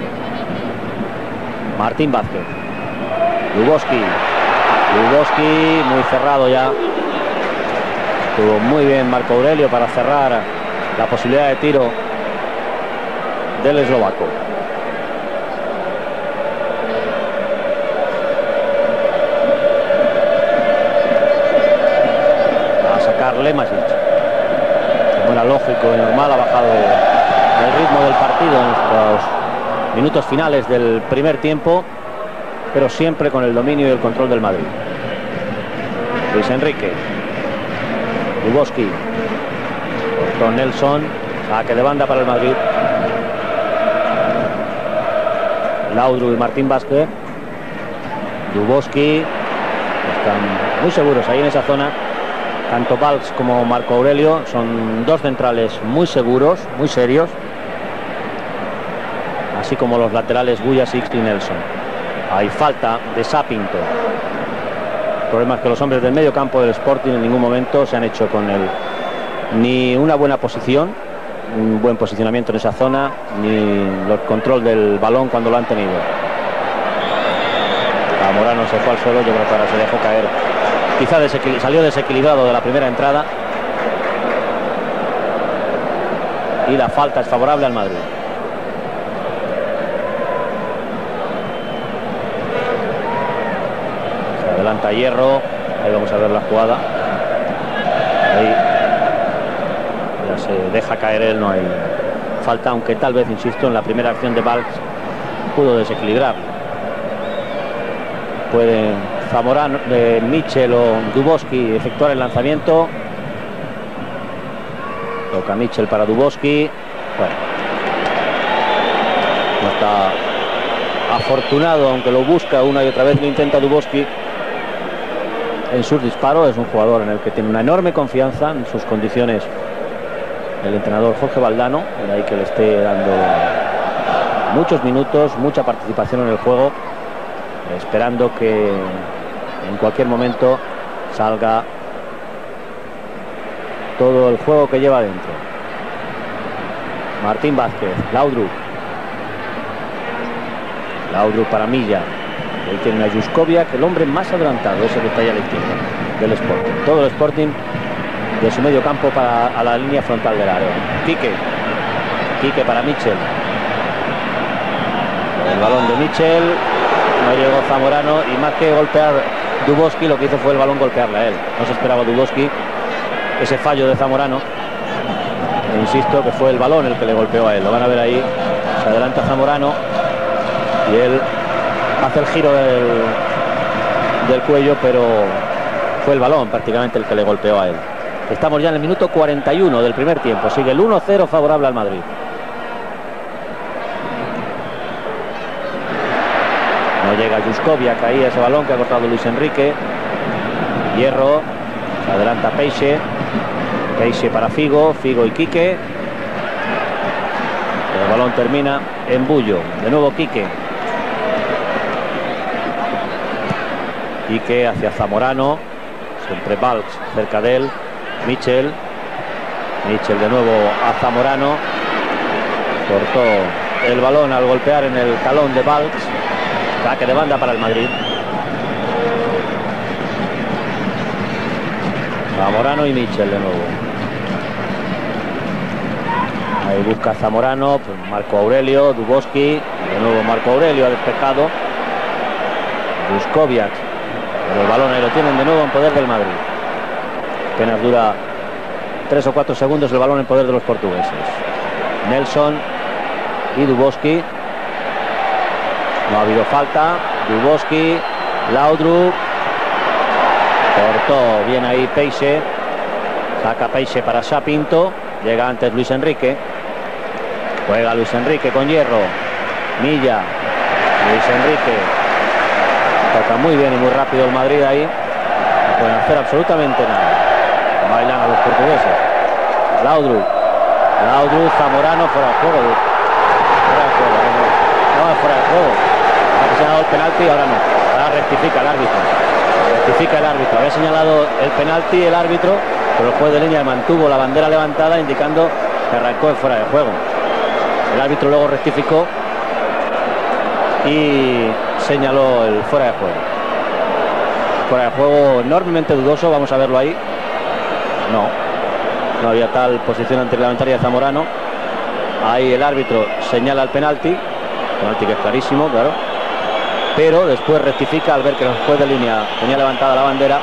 Speaker 1: Martín Vázquez. Dubovsky. Dubovsky muy cerrado ya. Estuvo muy bien Marco Aurelio para cerrar la posibilidad de tiro del eslovaco. ritmo del partido en los minutos finales del primer tiempo, pero siempre con el dominio y el control del Madrid. Luis Enrique, Dubovsky, con Nelson, saque de banda para el Madrid. Laudrup y Martín Vázquez. Dubovsky, están muy seguros ahí en esa zona. Tanto Valls como Marco Aurelio son dos centrales muy seguros, muy serios, así como los laterales Vujacic y Nelson. Hay falta de Sapinto. El problema es que los hombres del medio campo del Sporting en ningún momento se han hecho con él ni una buena posición, un buen posicionamiento en esa zona, ni el control del balón cuando lo han tenido. Zamorano se fue al suelo, yo creo que ahora se dejó caer. Quizá desequil- salió desequilibrado de la primera entrada. Y la falta es favorable al Madrid. Se adelanta Hierro. Ahí vamos a ver la jugada. Ahí ya se deja caer él, no hay falta, aunque tal vez, insisto, en la primera acción de Valls pudo desequilibrar. Puede Zamorano, de Michel o Dubovsky efectuar el lanzamiento. Toca Michel para Dubovsky. Bueno, no está afortunado, aunque lo busca una y otra vez, lo intenta Dubovsky en sus disparos. Es un jugador en el que tiene una enorme confianza en sus condiciones el entrenador Jorge Valdano, de ahí que le esté dando muchos minutos, mucha participación en el juego, esperando que en cualquier momento salga todo el juego que lleva dentro. Martín Vázquez, Laudrup. Laudrup para Milla. Ahí tiene a Juskoviak, el hombre más adelantado, ese que está ahí a la izquierda del Sporting. Todo el Sporting de su medio campo para a la línea frontal del área. Quique. Quique para Michel. El balón de Michel. No llegó Zamorano y más que golpear Dubovsky, lo que hizo fue el balón golpearle a él. No se esperaba Dubovsky ese fallo de Zamorano. E insisto que fue el balón el que le golpeó a él. Lo van a ver ahí. Se adelanta Zamorano y él hace el giro del, del cuello, pero fue el balón prácticamente el que le golpeó a él. Estamos ya en el minuto cuarenta y uno del primer tiempo. Sigue el uno cero favorable al Madrid. No llega Juskoviak ahí a ese balón que ha cortado Luis Enrique. Hierro. Se adelanta Peixe. Peixe para Figo. Figo y Quique. El balón termina en Bullo. De nuevo Quique. Quique hacia Zamorano. Siempre Valls cerca de él. Michel. Michel de nuevo a Zamorano. Cortó el balón al golpear en el talón de Valls. Saque de banda para el Madrid. Zamorano y Michel de nuevo. Ahí busca Zamorano, pues Marco Aurelio, Dubovsky. De nuevo Marco Aurelio ha despejado. Juskoviak. Pero el balón ahí lo tienen de nuevo en poder del Madrid. Apenas dura tres o cuatro segundos el balón en poder de los portugueses. Nelson y Dubovsky. No ha habido falta. Dubovsky, Laudrup. Cortó bien ahí Peixe. Saca Peixe para Sapinto. Llega antes Luis Enrique. Juega Luis Enrique con Hierro. Milla. Luis Enrique. Toca muy bien y muy rápido el Madrid ahí. No pueden hacer absolutamente nada. Bailan a los portugueses. Laudrup. Laudrup, Zamorano, fuera de juego. Fuera de juego. No, no, fuera de juego. Ha señalado el penalti, ahora no. Ahora rectifica el árbitro. Rectifica el árbitro. Había señalado el penalti el árbitro, pero el juez de línea mantuvo la bandera levantada indicando que arrancó en fuera de juego. El árbitro luego rectificó y señaló el fuera de juego. Fuera de juego enormemente dudoso, vamos a verlo ahí. No, no había tal posición antirreglamentaria de Zamorano. Ahí el árbitro señala el penalti. Penalti que es clarísimo, claro. Pero después rectifica al ver que el juez de línea tenía levantada la bandera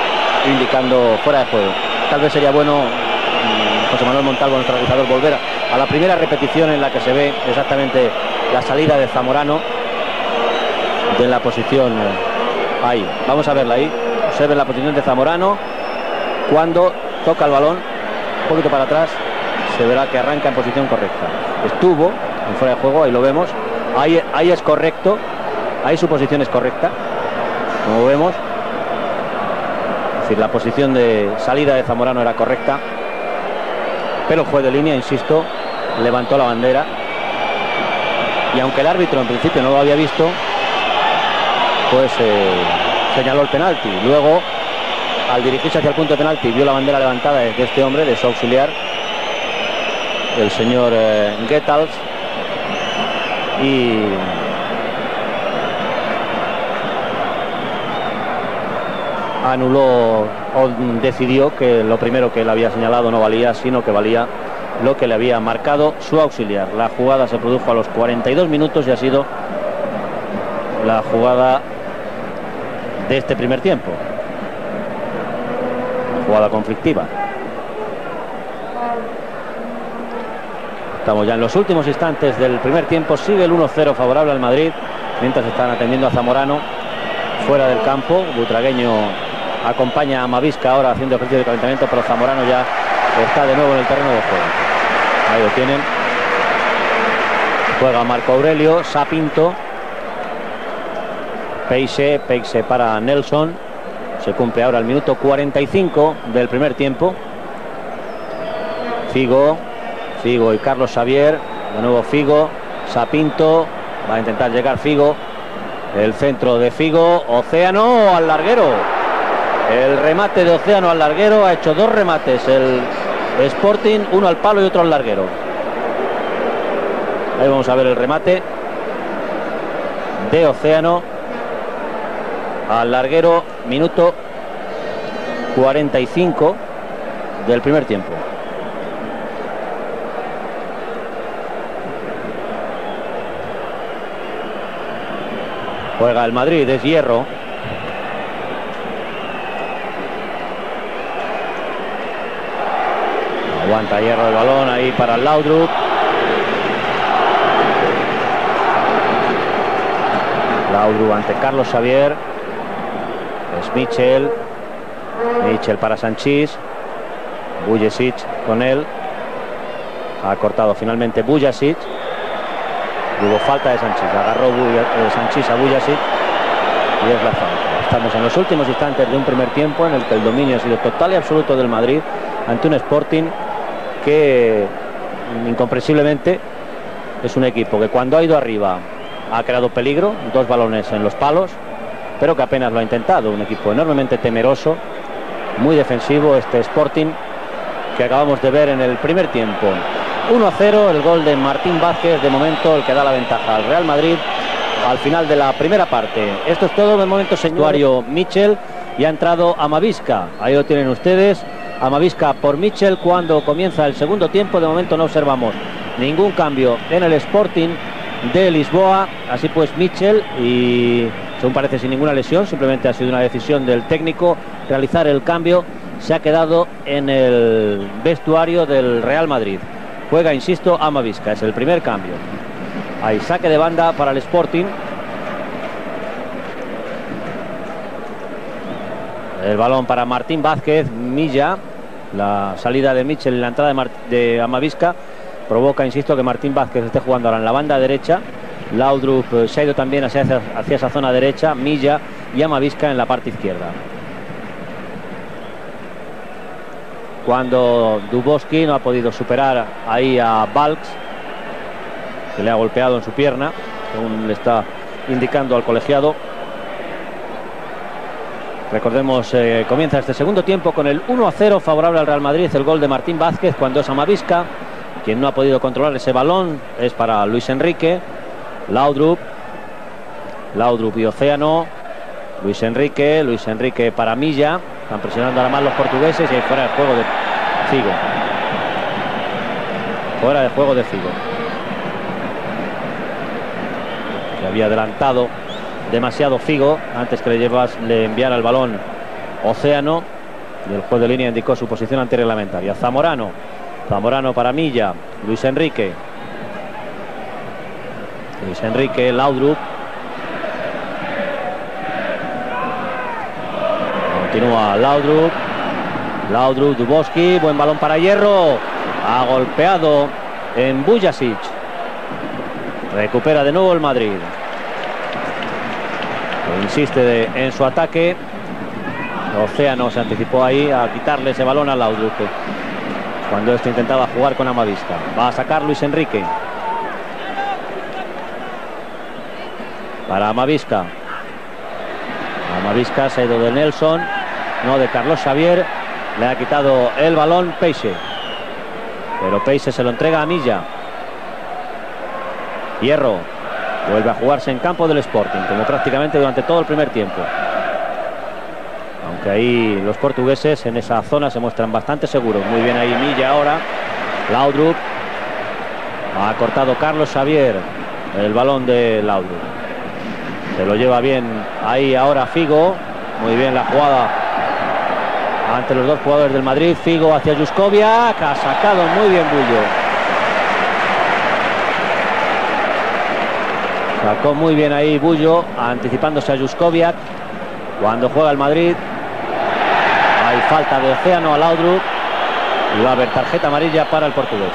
Speaker 1: indicando fuera de juego. Tal vez sería bueno, José Manuel Montalvo, nuestro realizador, volver a, a la primera repetición en la que se ve exactamente la salida de Zamorano de la posición ahí. Vamos a verla ahí. Observen la posición de Zamorano cuando toca el balón, un poquito para atrás, se verá que arranca en posición correcta. Estuvo en fuera de juego, ahí lo vemos. Ahí, ahí es correcto, ahí su posición es correcta, como vemos. Es decir, la posición de salida de Zamorano era correcta, pero el juez de línea, insisto, levantó la bandera. Y aunque el árbitro en principio no lo había visto, pues eh, señaló el penalti. Luego, al dirigirse hacia el punto de penalti, vio la bandera levantada de este hombre, de su auxiliar, el señor eh, Goethals, y anuló o decidió que lo primero que le había señalado no valía, sino que valía lo que le había marcado su auxiliar. La jugada se produjo a los cuarenta y dos minutos y ha sido la jugada de este primer tiempo. Una jugada conflictiva. Estamos ya en los últimos instantes del primer tiempo. Sigue el uno cero favorable al Madrid, mientras están atendiendo a Zamorano fuera del campo. Butragueño acompaña a Amavisca ahora haciendo ejercicio de calentamiento, pero Zamorano ya está de nuevo en el terreno de juego. Ahí lo tienen. Juega Marco Aurelio, Sapinto, Peixe, Peixe para Nelson. Se cumple ahora el minuto cuarenta y cinco del primer tiempo. Figo, Figo y Carlos Xavier. De nuevo Figo, Sapinto. Va a intentar llegar Figo. El centro de Figo. Océano al larguero. El remate de Océano al larguero. Ha hecho dos remates el Sporting, uno al palo y otro al larguero. Ahí vamos a ver el remate de Océano al larguero, minuto cuarenta y cinco del primer tiempo. Juega el Madrid, es Hierro. Aguanta Hierro el balón ahí para Laudrup. Laudrup ante Carlos Xavier. Es Michel. Michel para Sanchís. Bujasic con él. Ha cortado finalmente Bujasic. Hubo falta de Sanchís. Agarró eh, Sanchís a Bujasic y es la falta. Estamos en los últimos instantes de un primer tiempo en el que el dominio ha sido total y absoluto del Madrid ante un Sporting que incomprensiblemente es un equipo que cuando ha ido arriba ha creado peligro, dos balones en los palos, pero que apenas lo ha intentado. Un equipo enormemente temeroso, muy defensivo este Sporting que acabamos de ver en el primer tiempo. uno a cero, el gol de Martín Vázquez, de momento el que da la ventaja al Real Madrid al final de la primera parte. Esto es todo de momento, señor Michel, y ha entrado Amavisca. Ahí lo tienen ustedes. Amavisca por Michel cuando comienza el segundo tiempo. De momento no observamos ningún cambio en el Sporting de Lisboa. Así pues Michel, y según parece sin ninguna lesión, simplemente ha sido una decisión del técnico realizar el cambio, se ha quedado en el vestuario del Real Madrid. Juega, insisto, Amavisca, es el primer cambio. Hay saque de banda para el Sporting. El balón para Martín Vázquez, Milla. La salida de Michel y la entrada de, Mar de Amavisca provoca, insisto, que Martín Vázquez esté jugando ahora en la banda derecha. Laudrup eh, se ha ido también hacia, hacia esa zona derecha. Milla y Amavisca en la parte izquierda. Cuando Dubovsky no ha podido superar ahí a Balks, que le ha golpeado en su pierna, según le está indicando al colegiado. Recordemos, eh, comienza este segundo tiempo con el uno a cero favorable al Real Madrid. El gol de Martín Vázquez cuando es Amavisca quien no ha podido controlar ese balón. Es para Luis Enrique. Laudrup. Laudrup y Océano. Luis Enrique. Luis Enrique para Milla. Están presionando ahora más los portugueses y ahí fuera de juego de Figo. Fuera de juego de Figo. Que había adelantado demasiado Figo antes que le llevas le enviara el balón Océano, y el juez de línea indicó su posición antirreglamentaria. Zamorano Zamorano para Milla. Luis Enrique. Luis Enrique, Laudrup. Continúa Laudrup. Laudrup, Dubovsky. Buen balón para Hierro. Ha golpeado en Bujasic. Recupera de nuevo el Madrid. Insiste de, en su ataque. Océano se anticipó ahí a quitarle ese balón a Laudrup cuando este intentaba jugar con Amavisca. Va a sacar Luis Enrique para Amavisca. Amavisca se ha ido de Nelson, no de Carlos Xavier. Le ha quitado el balón Peixe, pero Peixe se lo entrega a Milla. Hierro vuelve a jugarse en campo del Sporting, como prácticamente durante todo el primer tiempo. Aunque ahí los portugueses en esa zona se muestran bastante seguros. Muy bien ahí Milla ahora. Laudrup. Ha cortado Carlos Xavier el balón de Laudrup. Se lo lleva bien ahí ahora Figo. Muy bien la jugada ante los dos jugadores del Madrid. Figo hacia Juskoviak. Ha sacado muy bien Bullo. Sacó muy bien ahí Bullo, anticipándose a Juskoviak. Cuando juega el Madrid hay falta de Océano a Laudrup y va a haber tarjeta amarilla para el portugués.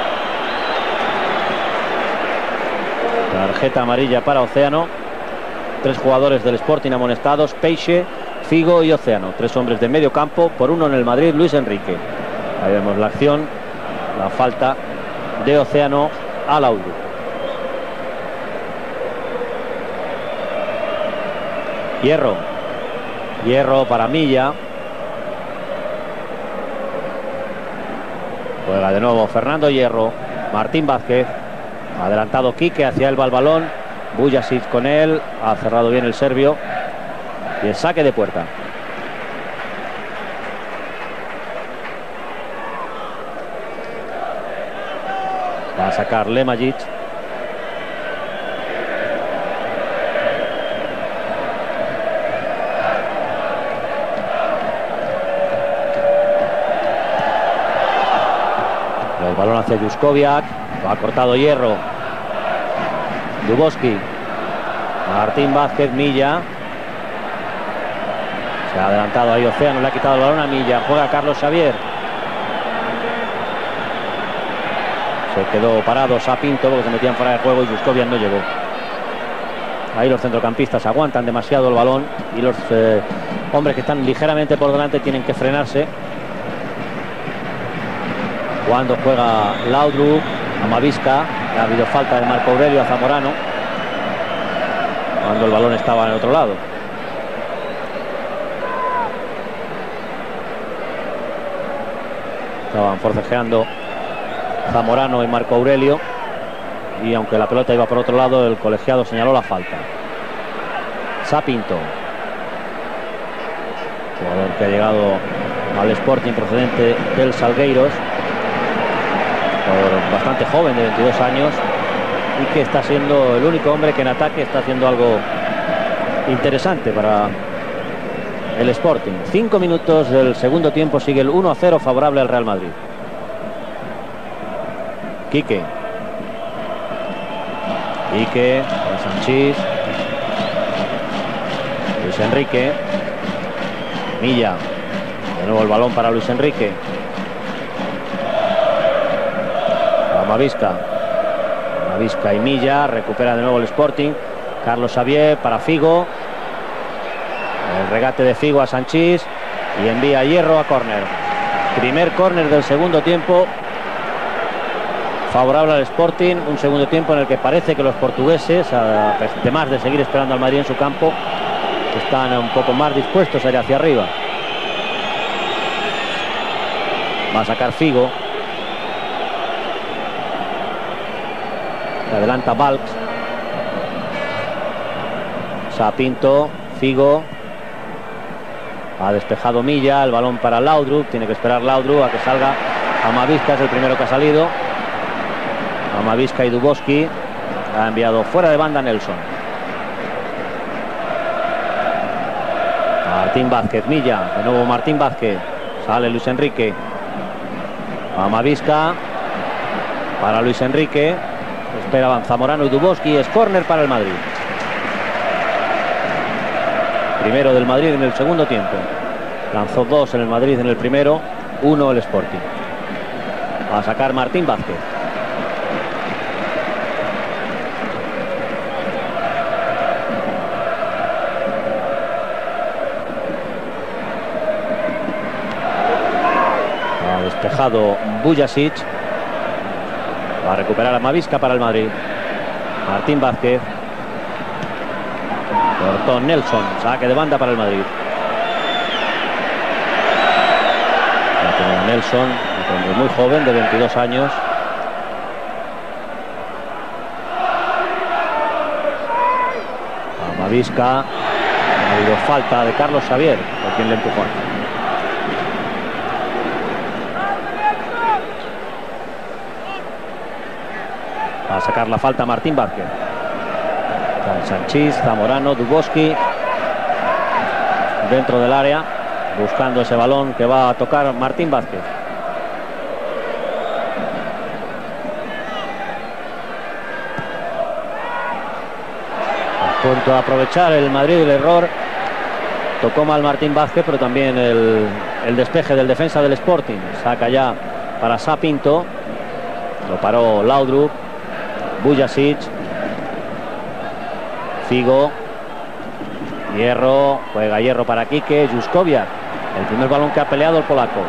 Speaker 1: Tarjeta amarilla para Océano. Tres jugadores del Sporting amonestados: Peixe, Figo y Océano. Tres hombres de medio campo, por uno en el Madrid Luis Enrique. Ahí vemos la acción, la falta de Océano a Laudrup. Hierro. Hierro para Milla. Juega de nuevo Fernando Hierro. Martín Vázquez. Adelantado Quique, hacia él va el balón. Bujasic con él. Ha cerrado bien el serbio. Y el saque de puerta. Va a sacar Lemajic. El balón hacia Juskoviak. Lo ha cortado Hierro. Dubovsky. Martín Vázquez, Milla. Se ha adelantado ahí Océano, le ha quitado el balón a Milla. Juega Carlos Xavier. Se quedó parado Sapinto porque se metían fuera de juego y Juskoviak no llegó. Ahí los centrocampistas aguantan demasiado el balón y los eh, hombres que están ligeramente por delante tienen que frenarse. Cuando juega Laudrup, Amavisca, ha habido falta de Marco Aurelio a Zamorano cuando el balón estaba en el otro lado. Estaban forcejeando Zamorano y Marco Aurelio, y aunque la pelota iba por otro lado, el colegiado señaló la falta. Sapinto, jugador que ha llegado al Sporting procedente del Salgueiros, bastante joven, de veintidós años, y que está siendo el único hombre que en ataque está haciendo algo interesante para el Sporting. Cinco minutos del segundo tiempo, sigue el uno a cero favorable al Real Madrid. Quique. Quique, Sanchís. Luis Enrique. Milla. De nuevo el balón para Luis Enrique. Amavisca. Amavisca y Milla. Recupera de nuevo el Sporting. Carlos Xavier para Figo. El regate de Figo a Sanchís. Y envía Hierro a córner. Primer córner del segundo tiempo favorable al Sporting. Un segundo tiempo en el que parece que los portugueses, además de seguir esperando al Madrid en su campo, están un poco más dispuestos a ir hacia arriba. Va a sacar Figo. Se adelanta Valks. Sapinto, Figo. Ha despejado Milla, el balón para Laudrup. Tiene que esperar Laudrup a que salga Amavisca, es el primero que ha salido. Amavisca y Dubovsky. Ha enviado fuera de banda Nelson. Martín Vázquez, Milla. De nuevo Martín Vázquez. Sale Luis Enrique. Amavisca para Luis Enrique. Esperaban Zamorano y Duboski. Es córner para el Madrid. Primero del Madrid en el segundo tiempo. Lanzó dos en el Madrid en el primero, uno el Sporting. Va a sacar Martín Vázquez. Ha despejado Bujasic. Va a recuperar a Amavisca para el Madrid. Martín Vázquez. Cortó Nelson. Saque de banda para el Madrid. Nelson, un hombre muy joven, de veintidós años. Amavisca. Ha habido falta de Carlos Xavier, por quien le empujó. Va a sacar la falta Martín Vázquez. Sanchís, Zamorano, Duboski dentro del área, buscando ese balón que va a tocar Martín Vázquez. A punto de aprovechar el Madrid el error. Tocó mal Martín Vázquez, pero también el, el despeje del defensa del Sporting. Saca ya para Sapinto. Lo paró Laudrup. Bujasic. Figo. Hierro. Juega Hierro para Quique. Juskoviak. El primer balón que ha peleado el polaco.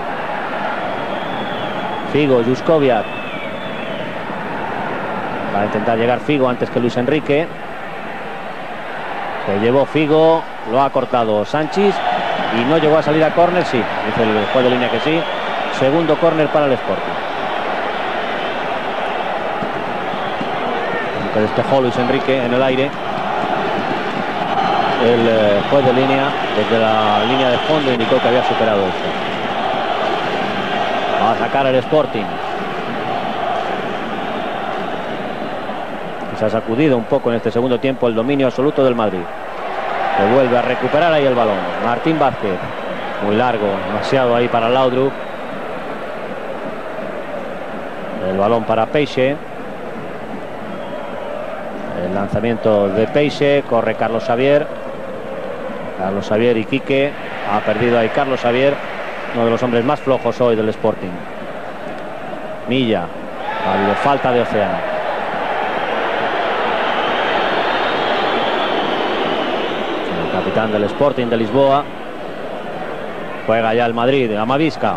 Speaker 1: Figo, Juskoviak. Va a intentar llegar Figo antes que Luis Enrique. Se llevó Figo. Lo ha cortado Sanchís. Y no llegó a salir a córner. Sí, dice el juez de línea que sí. Segundo córner para el Sporting. Que despejó Luis Enrique en el aire. El eh, juez de línea desde la línea de fondo indicó que había superado esto. Va a sacar el Sporting. Se ha sacudido un poco en este segundo tiempo el dominio absoluto del Madrid. Que vuelve a recuperar ahí el balón. Martín Vázquez. Muy largo, demasiado ahí para Laudrup. El balón para Peixe. El lanzamiento de Peixe. Corre Carlos Xavier. Carlos Xavier y Quique. Ha perdido ahí Carlos Xavier, uno de los hombres más flojos hoy del Sporting. Milla. Ha habido falta de Océano. El capitán del Sporting de Lisboa. Juega ya el Madrid. Amavisca.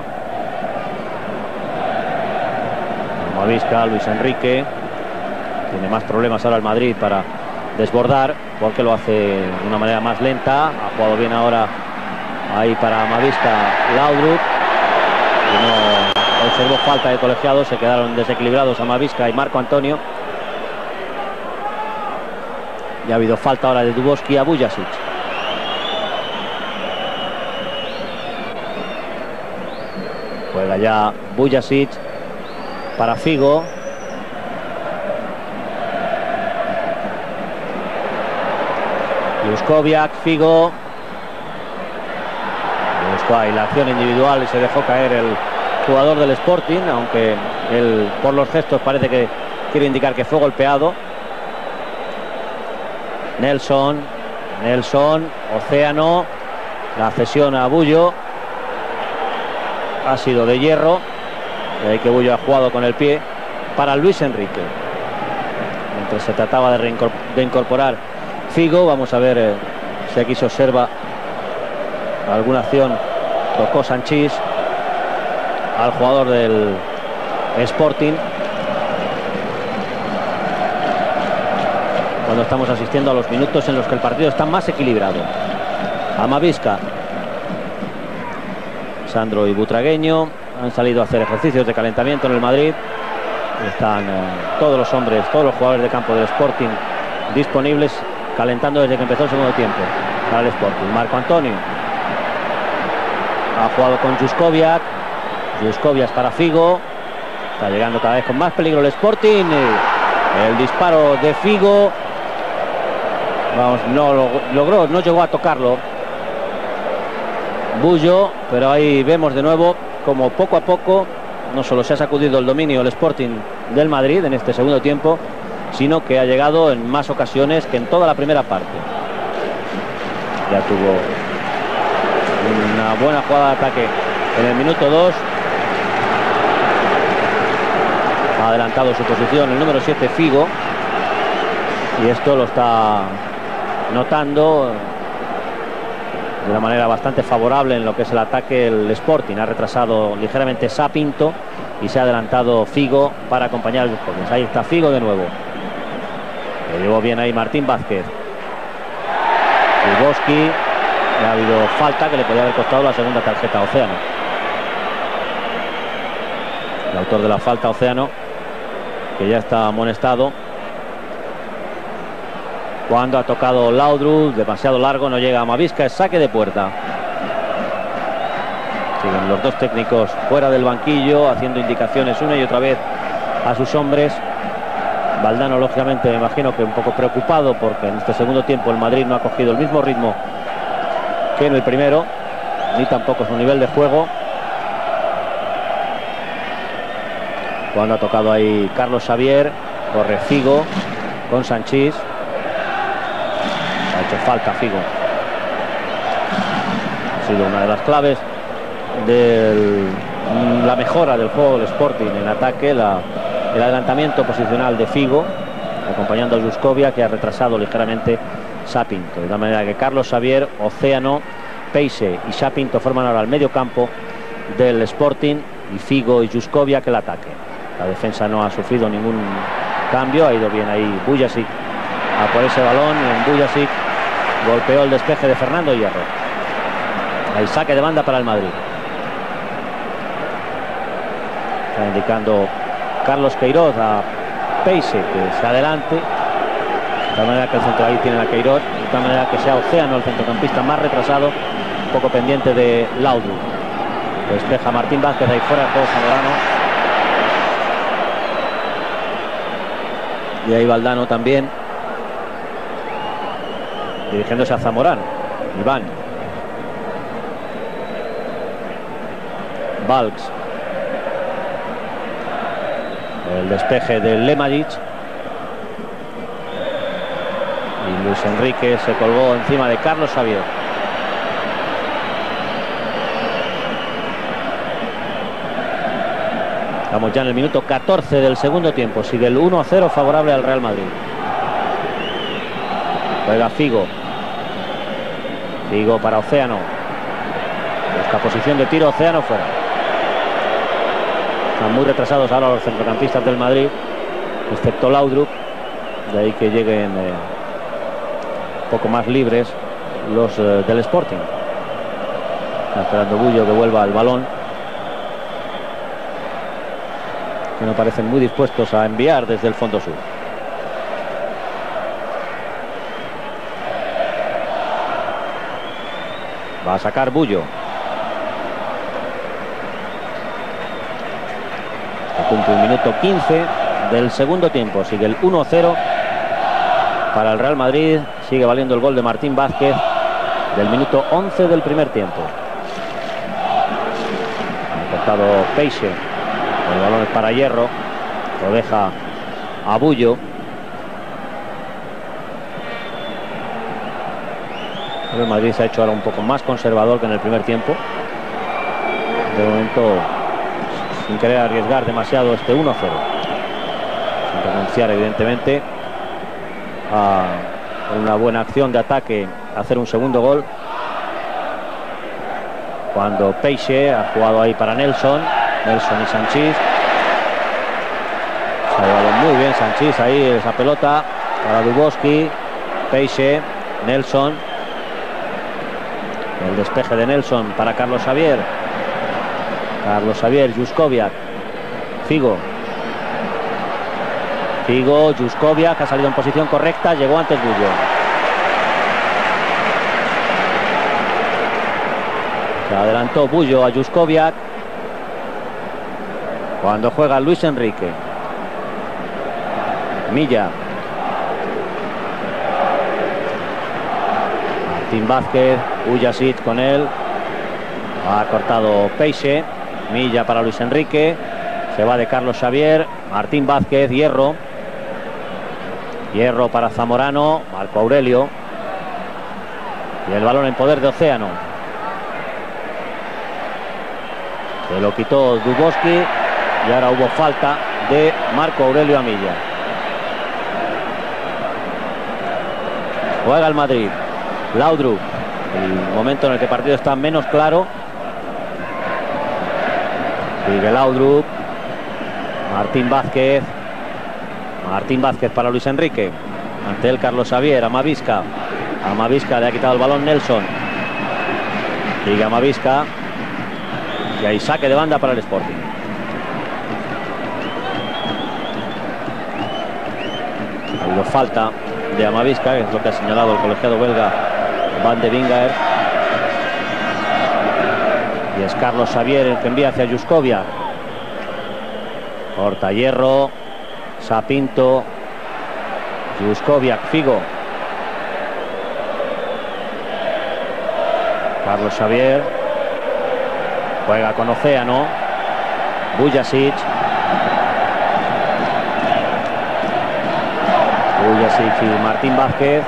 Speaker 1: Amavisca, Luis Enrique. Tiene más problemas ahora el Madrid para desbordar, porque lo hace de una manera más lenta. Ha jugado bien ahora ahí para Amavisca Laudrup. Y no observó falta de colegiados. Se quedaron desequilibrados Amavisca y Marco Antonio. Y ha habido falta ahora de Duboski a Bujasic. Juega ya Bujasic para Figo. Juskoviak, Figo. Buscó ahí la acción individual y se dejó caer el jugador del Sporting, aunque él por los gestos parece que quiere indicar que fue golpeado. Nelson, Nelson, Océano. La cesión a Bullo ha sido de Hierro. Y que Bullo ha jugado con el pie para Luis Enrique. Mientras se trataba de, de incorporar Figo, vamos a ver eh, si aquí se observa alguna acción. Tocó Sanchís al jugador del Sporting, cuando estamos asistiendo a los minutos en los que el partido está más equilibrado. Amavisca, Sandro y Butragueño han salido a hacer ejercicios de calentamiento en el Madrid. Están eh, todos los hombres, todos los jugadores de campo del Sporting disponibles, calentando desde que empezó el segundo tiempo para el Sporting. Marco Antonio ha jugado con Juskoviak. Juskoviak para Figo. Está llegando cada vez con más peligro el Sporting. El disparo de Figo, vamos, no lo logró, no llegó a tocarlo Bullo, pero ahí vemos de nuevo como poco a poco no solo se ha sacudido el dominio el Sporting del Madrid en este segundo tiempo, sino que ha llegado en más ocasiones que en toda la primera parte. Ya tuvo una buena jugada de ataque en el minuto dos. Ha adelantado su posición el número siete, Figo, y esto lo está notando de una manera bastante favorable en lo que es el ataque el Sporting. Ha retrasado ligeramente Sapinto y se ha adelantado Figo para acompañar a los jóvenes. Ahí está Figo de nuevo. Lo llevó bien ahí Martín Vázquez. Kuboski. Ha habido falta que le podía haber costado la segunda tarjeta a Océano. El autor de la falta, Océano, que ya está amonestado. Cuando ha tocado Laudrup, demasiado largo, no llega a Mavisca, es saque de puerta. Siguen los dos técnicos fuera del banquillo, haciendo indicaciones una y otra vez a sus hombres. Valdano, lógicamente, me imagino que un poco preocupado, porque en este segundo tiempo el Madrid no ha cogido el mismo ritmo que en el primero, ni tampoco su nivel de juego. Cuando ha tocado ahí Carlos Xavier, corre Figo con Sanchís. Ha hecho falta Figo. Ha sido una de las claves de la mejora del juego del Sporting en ataque, la, el adelantamiento posicional de Figo, acompañando a Juskovia, que ha retrasado ligeramente Sapinto. De tal manera que Carlos Xavier, Océano, Peixe y Sapinto forman ahora el medio campo del Sporting, y Figo y Juskovia que el ataque. La defensa no ha sufrido ningún cambio, ha ido bien ahí Bujasic a por ese balón, y en Bujasic golpeó el despeje de Fernando Hierro. Hay saque de banda para el Madrid. Está indicando Carlos Queiroz a Peixe que se adelante, de tal manera que el centro ahí tiene a Queiroz, de tal manera que sea Océano el centrocampista más retrasado, un poco pendiente de Laudrup. Despeja Martín Vázquez, ahí fuera el juego Zamorano. Y ahí Valdano también, dirigiéndose a Zamorano. Iván. Valks. El despeje de Lemadic. Y Luis Enrique se colgó encima de Carlos Xavier. Estamos ya en el minuto catorce del segundo tiempo. Sigue el uno a cero favorable al Real Madrid. Juega Figo. Figo para Océano. Busca posición de tiro, Océano fuera. Están muy retrasados ahora los centrocampistas del Madrid, excepto Laudrup. De ahí que lleguen eh, un poco más libres los eh, del Sporting. Está esperando Bullo que vuelva el balón, que no parecen muy dispuestos a enviar desde el fondo sur. Va a sacar Bullo. Se cumple un minuto quince del segundo tiempo. Sigue el uno a cero para el Real Madrid. Sigue valiendo el gol de Martín Vázquez del minuto once del primer tiempo. Ha cortado Peixe. El balón es para Hierro. Lo deja a Bullo. El Madrid se ha hecho ahora un poco más conservador que en el primer tiempo. De momento, sin querer arriesgar demasiado este uno a cero. Sin renunciar, evidentemente, a una buena acción de ataque, a hacer un segundo gol. Cuando Peixe ha jugado ahí para Nelson. Nelson y Sanchís. Se ha llevado muy bien Sanchís ahí esa pelota para Duboski. Peixe, Nelson. El despeje de Nelson para Carlos Xavier. Carlos Xavier, Juskovia. Figo. Figo, Juskovia, que ha salido en posición correcta. Llegó antes Bullo. Se adelantó Bullo a Juskovia. Cuando juega Luis Enrique. Milla. Martín Vázquez. Bujasic con él. Ha cortado Peixe. Milla para Luis Enrique. Se va de Carlos Xavier. Martín Vázquez, Hierro. Hierro para Zamorano. Marco Aurelio. Y el balón en poder de Océano. Se lo quitó Duboski. Y ahora hubo falta de Marco Aurelio Amilla. Juega el Madrid. Laudrup. El momento en el que el partido está menos claro. Sigue Laudrup. Martín Vázquez. Martín Vázquez para Luis Enrique. Ante él Carlos Xavier. Amavisca. Amavisca le ha quitado el balón Nelson. Sigue Amavisca. Y hay saque de banda para el Sporting. Ha habido falta de Amavisca, que es lo que ha señalado el colegiado belga Van de Wingaer. Y es Carlos Xavier el que envía hacia Juskoviak. Corta Hierro. Sapinto. Juskoviak, Figo. Carlos Xavier. Juega con Océano. Bujasic. Bujasic y Martín Vázquez.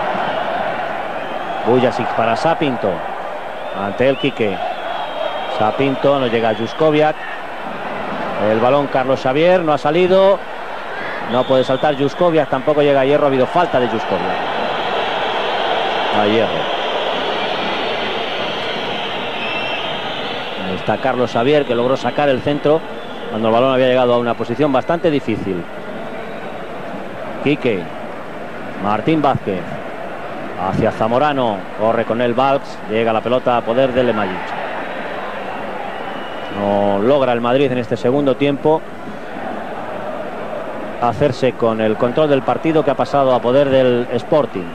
Speaker 1: Bujasic para Sapinto. Ante el Quique. Sapinto, no llega a Juskoviak. El balón Carlos Xavier, no ha salido. No puede saltar Juskoviak, tampoco llega a Hierro. Ha habido falta de Juskoviak. A Hierro. Ahí está Carlos Xavier, que logró sacar el centro cuando el balón había llegado a una posición bastante difícil. Quique. Martín Vázquez. Hacia Zamorano. Corre con él Valks. Llega la pelota a poder de Lemajic. No logra el Madrid en este segundo tiempo hacerse con el control del partido, que ha pasado a poder del Sporting.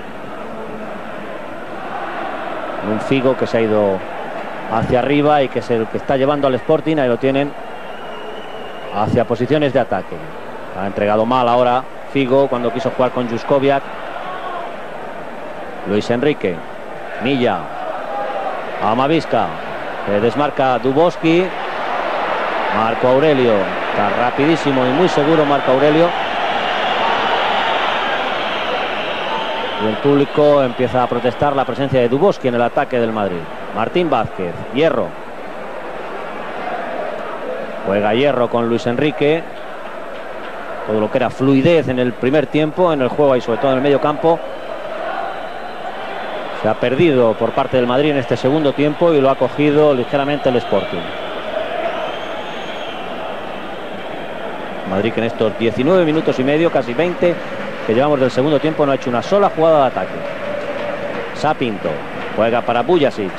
Speaker 1: Un Figo que se ha ido hacia arriba y que es el que está llevando al Sporting. Ahí lo tienen, hacia posiciones de ataque. Ha entregado mal ahora Figo cuando quiso jugar con Juskoviak. Luis Enrique. Milla. Amavisca. Se desmarca Duboski. Marco Aurelio. Está rapidísimo y muy seguro Marco Aurelio. Y el público empieza a protestar la presencia de Duboski en el ataque del Madrid. Martín Vázquez. Hierro. Juega Hierro con Luis Enrique. Todo lo que era fluidez en el primer tiempo en el juego y sobre todo en el medio campo se ha perdido por parte del Madrid en este segundo tiempo, y lo ha cogido ligeramente el Sporting. Madrid que en estos diecinueve minutos y medio, casi veinte que llevamos del segundo tiempo, no ha hecho una sola jugada de ataque. Sapinto juega para Bujasic.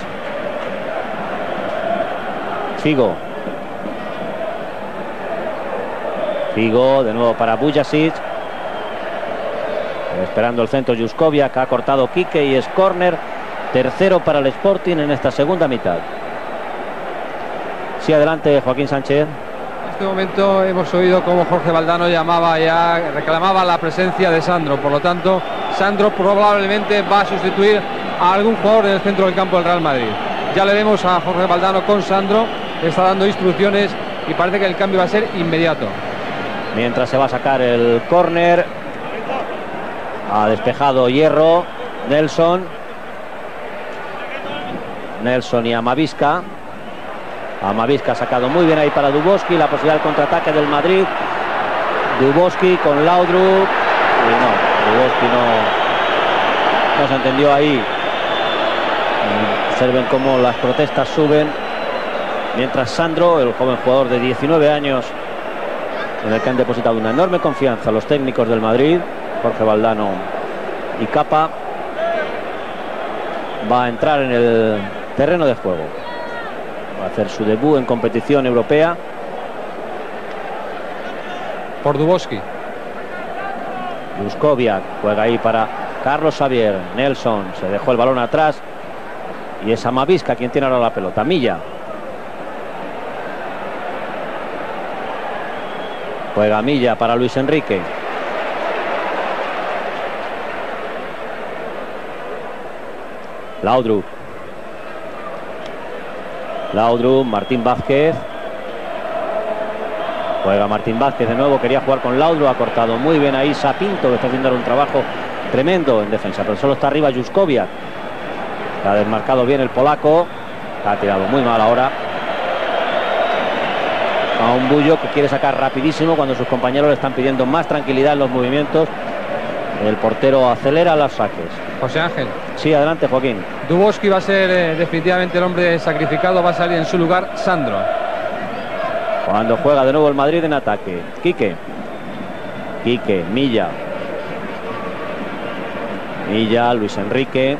Speaker 1: Figo. Figo de nuevo para Bujasic. Esperando el centro Juskoviak, que ha cortado Quique, y es córner. Tercero para el Sporting en esta segunda mitad. Sí, adelante Joaquín Sánchez.
Speaker 2: En este momento hemos oído cómo Jorge Valdano llamaba ya, reclamaba la presencia de Sandro. Por lo tanto, Sandro probablemente va a sustituir a algún jugador en el centro del campo del Real Madrid. Ya le vemos a Jorge Valdano con Sandro, está dando instrucciones y parece que el cambio va a ser inmediato.
Speaker 1: Mientras se va a sacar el córner. Ha despejado Hierro. Nelson. Nelson y Amavisca. Amavisca ha sacado muy bien ahí para Duboski. La posibilidad del contraataque del Madrid. Duboski con Laudrup. Y no, Duboski no, no se entendió ahí. Observen cómo las protestas suben. Mientras Sandro, el joven jugador de diecinueve años, en el que han depositado una enorme confianza los técnicos del Madrid, Jorge Valdano y Capa, va a entrar en el terreno de juego. Va a hacer su debut en competición europea.
Speaker 2: Por Duboski.
Speaker 1: Juskoviak juega ahí para Carlos Xavier. Nelson se dejó el balón atrás y es Amavisca quien tiene ahora la pelota. Milla. Juega Milla para Luis Enrique. Laudrup. Laudrup, Martín Vázquez. Juega Martín Vázquez de nuevo, quería jugar con Laudrup, ha cortado muy bien ahí Sapinto, que está haciendo un trabajo tremendo en defensa, pero solo está arriba Juskowiak. Ha desmarcado bien el polaco, ha tirado muy mal ahora a un Bullo que quiere sacar rapidísimo cuando sus compañeros le están pidiendo más tranquilidad en los movimientos. El portero acelera los saques.
Speaker 2: José Ángel.
Speaker 1: Sí, adelante, Joaquín.
Speaker 2: Dubovsky va a ser eh, definitivamente el hombre sacrificado, va a salir en su lugar Sandro.
Speaker 1: Cuando juega de nuevo el Madrid en ataque. Quique. Quique, Milla. Milla, Luis Enrique.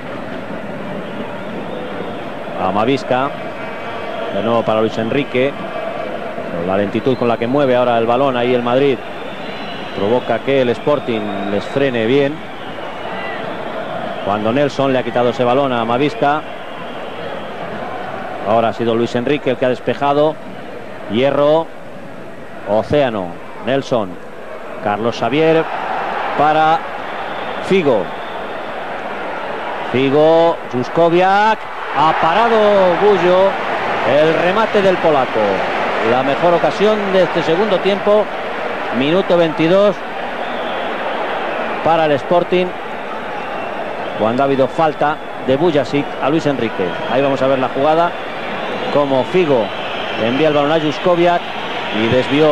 Speaker 1: Amavisca. De nuevo para Luis Enrique. La lentitud con la que mueve ahora el balón ahí el Madrid provoca que el Sporting les frene bien. Cuando Nelson le ha quitado ese balón a Amavisca. Ahora ha sido Luis Enrique el que ha despejado. Hierro. Océano. Nelson. Carlos Xavier para Figo. Figo. Juskowiak. Ha parado Bullo el remate del polaco. La mejor ocasión de este segundo tiempo. Minuto veintidós para el Sporting, cuando ha habido falta de Bujasic a Luis Enrique. Ahí vamos a ver la jugada, como Figo envía el balón a Juskowiak y desvió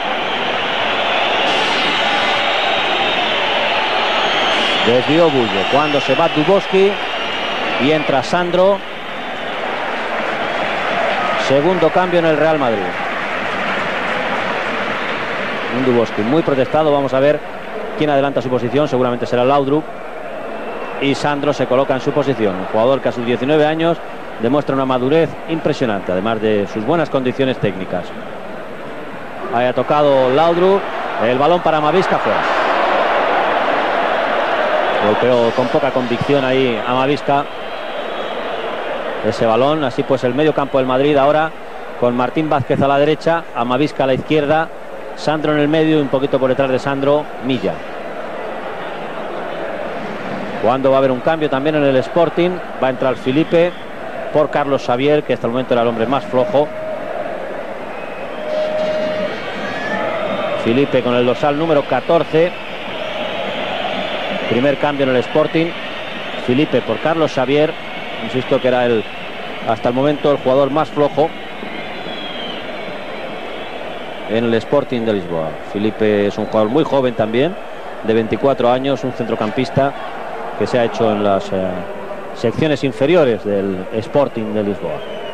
Speaker 1: desvió Bullo. Cuando se va Dubovsky y entra Sandro. Segundo cambio en el Real Madrid. Un Dubovsky muy protestado. Vamos a ver quién adelanta su posición. Seguramente será Laudrup. Y Sandro se coloca en su posición. Un jugador que a sus diecinueve años demuestra una madurez impresionante, además de sus buenas condiciones técnicas. Ahí ha tocado Laudrup. El balón para Amavisca fuera. Golpeó con poca convicción ahí Amavisca ese balón. Así pues el medio campo del Madrid ahora con Martín Vázquez a la derecha, Amavisca a la izquierda, Sandro en el medio y un poquito por detrás de Sandro Milla. Cuando va a haber un cambio también en el Sporting, va a entrar Felipe por Carlos Xavier, que hasta el momento era el hombre más flojo. Felipe con el dorsal número catorce. Primer cambio en el Sporting. Felipe por Carlos Xavier. Insisto que era el, hasta el momento el jugador más flojo en el Sporting de Lisboa. Felipe es un jugador muy joven también, de veinticuatro años, un centrocampista que se ha hecho en las eh, secciones inferiores del Sporting de Lisboa.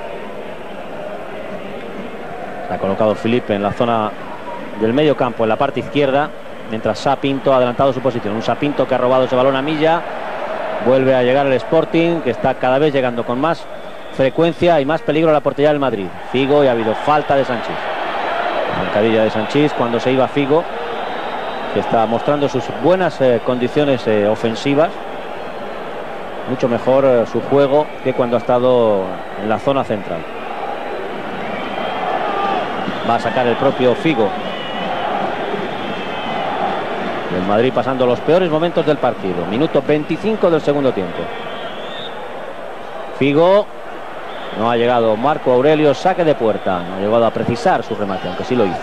Speaker 1: Se ha colocado Felipe en la zona del medio campo, en la parte izquierda, mientras Sapinto ha adelantado su posición. Un Sapinto que ha robado ese balón a Milla. Vuelve a llegar el Sporting, que está cada vez llegando con más frecuencia y más peligro a la portería del Madrid. Figo, y ha habido falta de Sanchís. Zancadilla de Sanchís cuando se iba Figo, que está mostrando sus buenas eh, condiciones eh, ofensivas. Mucho mejor eh, su juego que cuando ha estado en la zona central. Va a sacar el propio Figo. El Madrid pasando los peores momentos del partido. Minuto veinticinco del segundo tiempo. Figo. No ha llegado Marco Aurelio, saque de puerta. No ha llegado a precisar su remate, aunque sí lo hizo.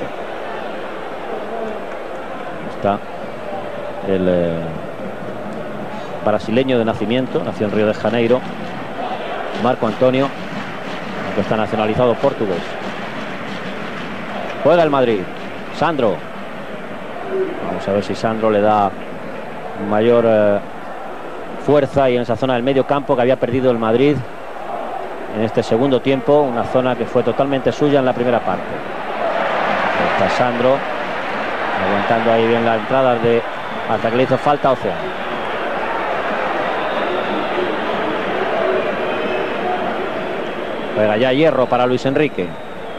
Speaker 1: Está el eh, brasileño de nacimiento, nació en Río de Janeiro, Marco Antonio, que está nacionalizado portugués. Juega el Madrid. Sandro. Vamos a ver si Sandro le da mayor eh, fuerza y en esa zona del medio campo que había perdido el Madrid en este segundo tiempo, una zona que fue totalmente suya en la primera parte. Está Sandro aguantando ahí bien la entrada de, hasta que le hizo falta a Océano. Juega ya Hierro para Luis Enrique.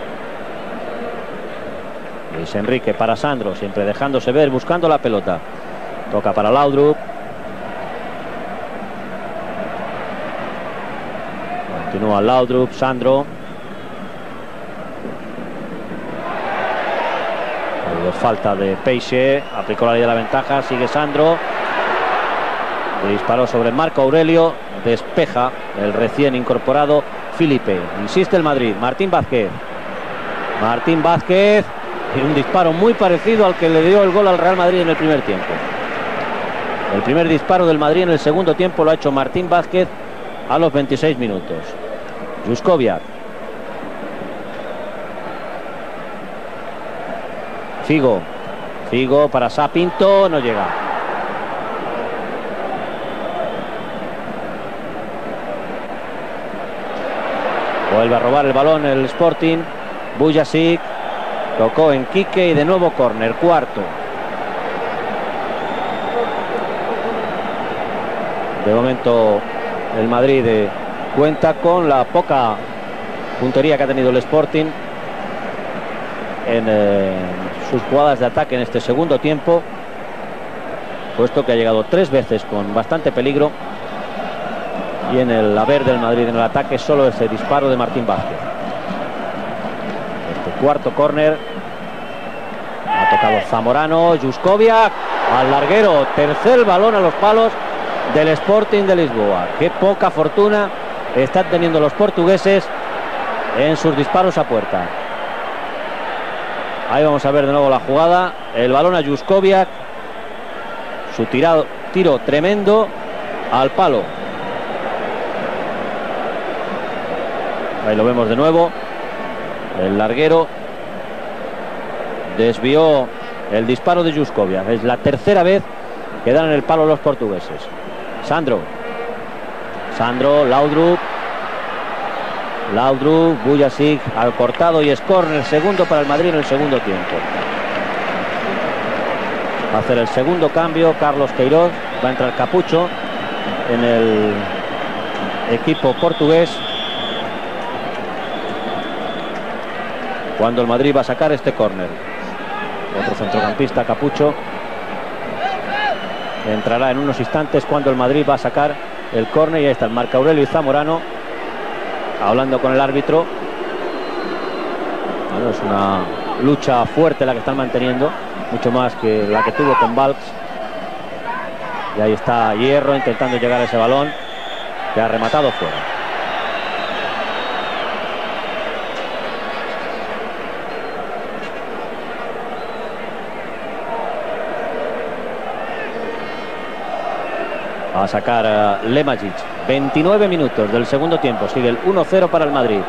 Speaker 1: Luis Enrique para Sandro, siempre dejándose ver, buscando la pelota. Toca para Laudrup. Continúa Laudrup, Sandro. Ha habido falta de Peixe, aplicó la ley de la ventaja, sigue Sandro. Disparó sobre Marco Aurelio, despeja el recién incorporado Felipe. Insiste el Madrid, Martín Vázquez. Martín Vázquez. Y un disparo muy parecido al que le dio el gol al Real Madrid en el primer tiempo. El primer disparo del Madrid en el segundo tiempo lo ha hecho Martín Vázquez a los veintiséis minutos. Juskoviak. Figo. Figo para Sapinto, no llega. Vuelve a robar el balón el Sporting. Bujasic. Tocó en Quique y de nuevo córner, cuarto. De momento el Madrid eh, cuenta con la poca puntería que ha tenido el Sporting en eh, sus jugadas de ataque en este segundo tiempo, puesto que ha llegado tres veces con bastante peligro, y en el haber del Madrid en el ataque solo ese disparo de Martín Vázquez. Este cuarto córner ha tocado Zamorano. Juskoviak al larguero, tercer balón a los palos del Sporting de Lisboa. Qué poca fortuna están teniendo los portugueses en sus disparos a puerta. Ahí vamos a ver de nuevo la jugada. El balón a Juskoviak, su tirado, tiro tremendo al palo. Ahí lo vemos de nuevo. El larguero desvió el disparo de Juskoviak. Es la tercera vez que dan en el palo los portugueses. Sandro. Sandro, Laudrup. Laudrup, Bujasic al cortado y es córner segundo para el Madrid en el segundo tiempo. Va a hacer el segundo cambio Carlos Queiroz. Va a entrar Capucho en el equipo portugués, cuando el Madrid va a sacar este córner. Otro centrocampista, Capucho, entrará en unos instantes cuando el Madrid va a sacar el córner. Y ahí está el Marc Aurelio y Zamorano hablando con el árbitro. Bueno, es una lucha fuerte la que están manteniendo, mucho más que la que tuvo con Valks. Y ahí está Hierro intentando llegar a ese balón que ha rematado fuera. Va a sacar uh, Lemajic. veintinueve minutos del segundo tiempo. Sigue el uno cero para el Madrid.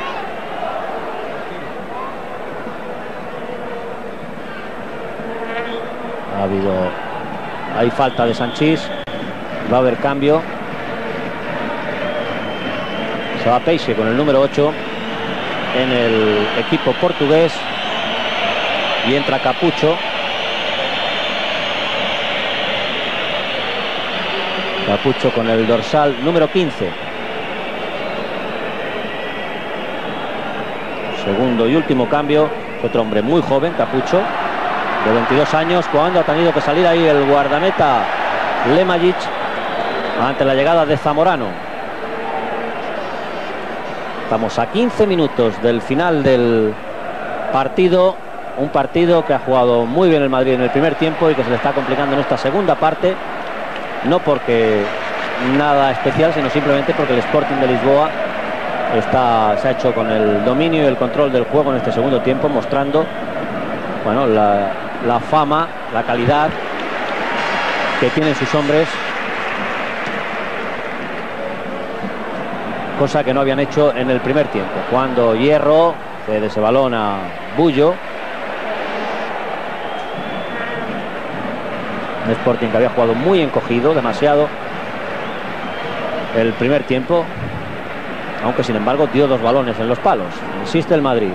Speaker 1: Ha habido... Hay falta de Sanchís. Va a haber cambio. Se va Peixe con el número ocho en el equipo portugués. Y entra Capucho. Capucho con el dorsal número quince. Segundo y último cambio. Otro hombre muy joven, Capucho, de veintidós años, cuando ha tenido que salir ahí el guardameta Lemajic ante la llegada de Zamorano. Estamos a quince minutos del final del partido. Un partido que ha jugado muy bien el Madrid en el primer tiempo y que se le está complicando en esta segunda parte. No porque nada especial, sino simplemente porque el Sporting de Lisboa está, se ha hecho con el dominio y el control del juego en este segundo tiempo, mostrando, bueno, la, la fama, la calidad que tienen sus hombres, cosa que no habían hecho en el primer tiempo, cuando Hierro cede ese balón a Bullo. Un Sporting que había jugado muy encogido, demasiado, el primer tiempo, aunque sin embargo dio dos balones en los palos. Insiste el Madrid.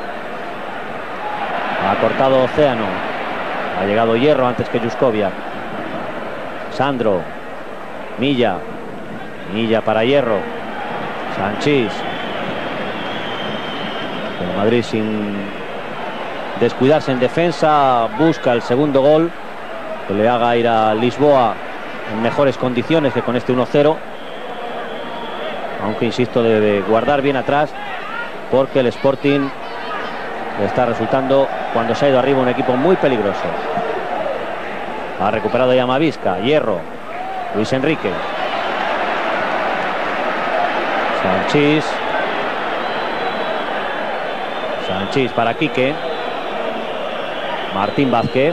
Speaker 1: Ha cortado Océano. Ha llegado Hierro antes que Juskoviak. Sandro. Milla. Milla para Hierro. Sanchís. El Madrid, sin descuidarse en defensa, busca el segundo gol que le haga ir a Lisboa en mejores condiciones que con este uno cero, aunque insisto, debe guardar bien atrás, porque el Sporting le está resultando, cuando se ha ido arriba, un equipo muy peligroso. Ha recuperado ya Mavisca. Hierro. Luis Enrique. Sanchís. Sanchís para Quique. Martín Vázquez.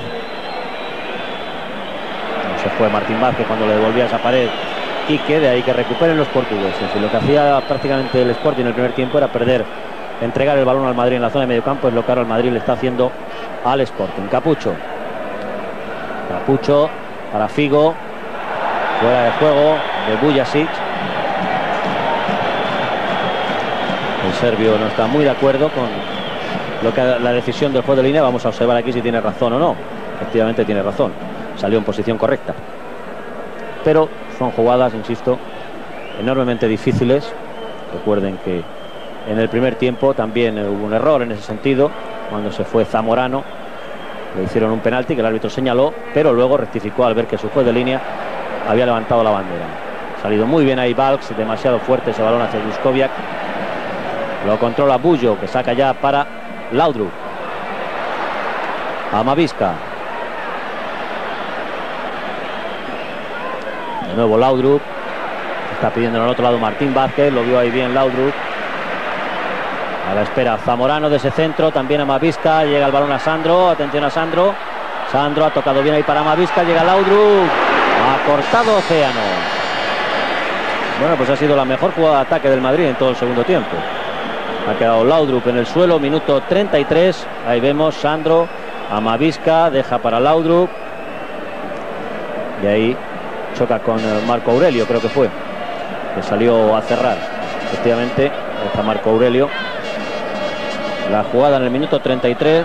Speaker 1: No se fue Martín Vázquez cuando le devolvía esa pared Quique, de ahí que recuperen los portugueses. Y lo que hacía prácticamente el Sporting en el primer tiempo era perder, entregar el balón al Madrid en la zona de medio campo. Es lo que ahora el Madrid le está haciendo al Sporting. Capucho. Capucho para Figo. Fuera de juego de Bujasic. El serbio no está muy de acuerdo con lo que la decisión del juez de línea. Vamos a observar aquí si tiene razón o no. Efectivamente tiene razón. Salió en posición correcta. Pero son jugadas, insisto, enormemente difíciles. Recuerden que en el primer tiempo también hubo un error en ese sentido. Cuando se fue Zamorano, le hicieron un penalti que el árbitro señaló, pero luego rectificó al ver que su juez de línea había levantado la bandera. Ha salido muy bien ahí Valks, demasiado fuerte ese balón hacia Juskoviak. Lo controla Bullo, que saca ya para Laudrup. Amavisca. De nuevo Laudrup. Está pidiendo al otro lado Martín Vázquez. Lo vio ahí bien Laudrup. A la espera Zamorano de ese centro. También Amavisca. Llega el balón a Sandro. Atención a Sandro. Sandro ha tocado bien ahí para Amavisca. Llega Laudrup. Ha cortado Océano. Bueno, pues ha sido la mejor jugada de ataque del Madrid en todo el segundo tiempo. Ha quedado Laudrup en el suelo, minuto treinta y tres. Ahí vemos Sandro, Amavisca, deja para Laudrup. Y ahí choca con Marco Aurelio, creo que fue, que salió a cerrar. Efectivamente, está Marco Aurelio. La jugada en el minuto treinta y tres.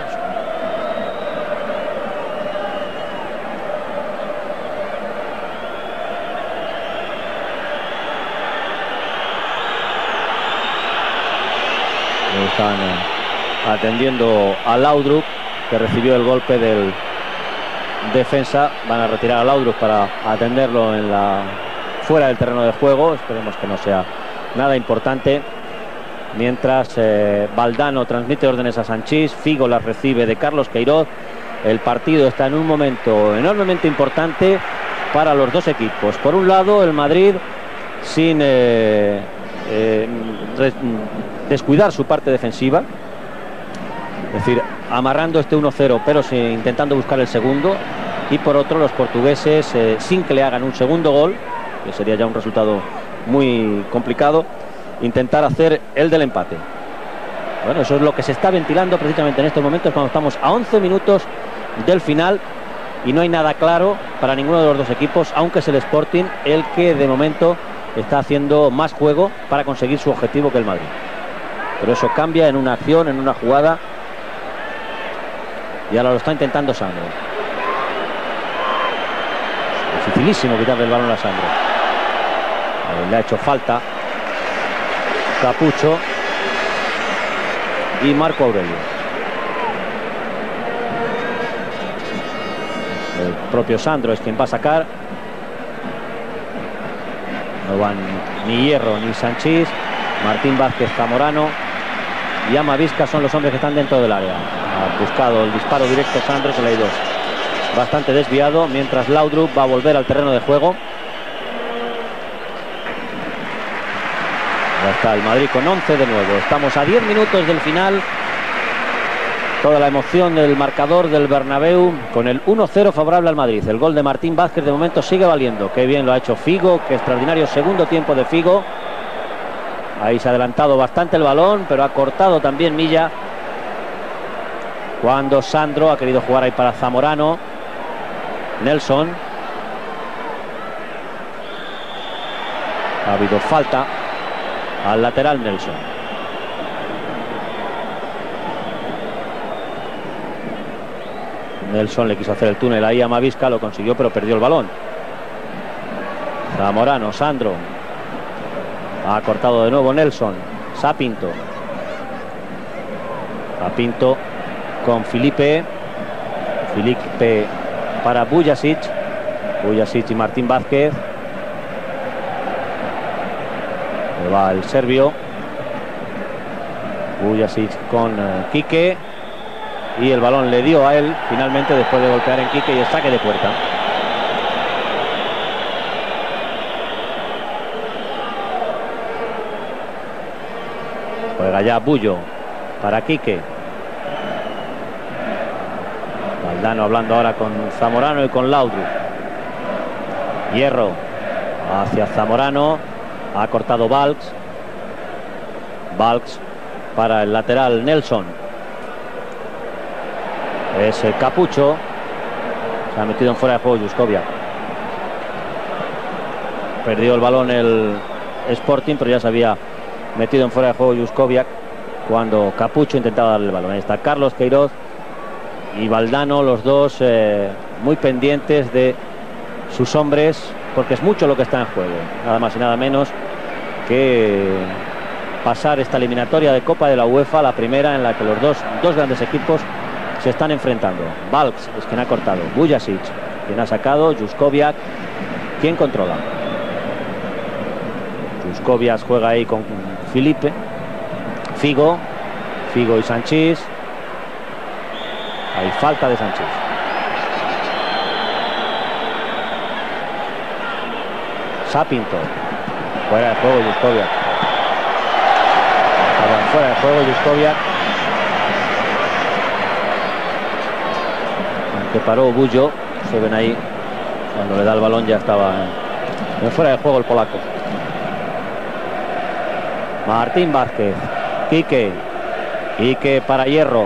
Speaker 1: Están atendiendo a Laudrup, que recibió el golpe del defensa. Van a retirar a Laudrup para atenderlo en la fuera del terreno de juego. Esperemos que no sea nada importante. Mientras eh, Valdano transmite órdenes a Sanchís, Figo las recibe de Carlos Queiroz. El partido está en un momento enormemente importante para los dos equipos. Por un lado, el Madrid sin eh, eh, descuidar su parte defensiva, es decir, amarrando este uno cero, pero sin, intentando buscar el segundo. Y por otro, los portugueses eh, sin que le hagan un segundo gol, que sería ya un resultado muy complicado, intentar hacer el del empate. Bueno, eso es lo que se está ventilando precisamente en estos momentos, cuando estamos a once minutos del final y no hay nada claro para ninguno de los dos equipos, aunque es el Sporting el que de momento está haciendo más juego para conseguir su objetivo que el Madrid. Pero eso cambia en una acción, en una jugada, y ahora lo está intentando Sandro. Dificilísimo quitarle el balón a Sandro. Eh, le ha hecho falta Capucho y Marco Aurelio. El propio Sandro es quien va a sacar. No van ni Hierro ni Sanchís. Martín Vázquez, Zamorano y Amavisca son los hombres que están dentro del área. Ha buscado el disparo directo Sandro, se le ha ido bastante desviado, mientras Laudrup va a volver al terreno de juego. Ya está el Madrid con once de nuevo. Estamos a diez minutos del final. Toda la emoción del marcador del Bernabéu con el uno cero favorable al Madrid. El gol de Martín Vázquez de momento sigue valiendo. Qué bien lo ha hecho Figo, qué extraordinario segundo tiempo de Figo. Ahí se ha adelantado bastante el balón, pero ha cortado también Milla. Cuando Sandro ha querido jugar ahí para Zamorano. Nelson. Ha habido falta al lateral Nelson. Nelson le quiso hacer el túnel ahí a Amavisca, lo consiguió, pero perdió el balón. Zamorano, Sandro. Ha cortado de nuevo Nelson. Sapinto. Sapinto con Felipe. Felipe para Bujasic. Bujasic y Martín Vázquez. Le va el serbio. Bujasic con uh, Quique. Y el balón le dio a él finalmente después de golpear en Quique y el saque de puerta. Juega ya Bullo para Quique. Valdano hablando ahora con Zamorano y con Laudrup. Hierro hacia Zamorano. Ha cortado Valks. Valks para el lateral Nelson. Es el Capucho. Se ha metido en fuera de juego Juskoviak. Perdió el balón el Sporting, pero ya se había metido en fuera de juego Juskoviak cuando Capucho intentaba darle el balón. Ahí está Carlos Queiroz y Valdano, los dos eh, muy pendientes de sus hombres, porque es mucho lo que está en juego, nada más y nada menos que pasar esta eliminatoria de Copa de la UEFA, la primera en la que los dos, dos grandes equipos se están enfrentando. Valks es quien ha cortado, Bujasic quien ha sacado, Juskoviak quien controla. Juskoviak juega ahí con Filipe, Figo, Figo y Sanchís. Hay falta de Sanchís. Sapinto, fuera de juego Juskoviak. Fuera de juego Juskoviak. Aunque paró Bullo, se ven ahí, cuando le da el balón ya estaba en, en fuera de juego el polaco. Martín Vázquez, Quique, Quique para Hierro.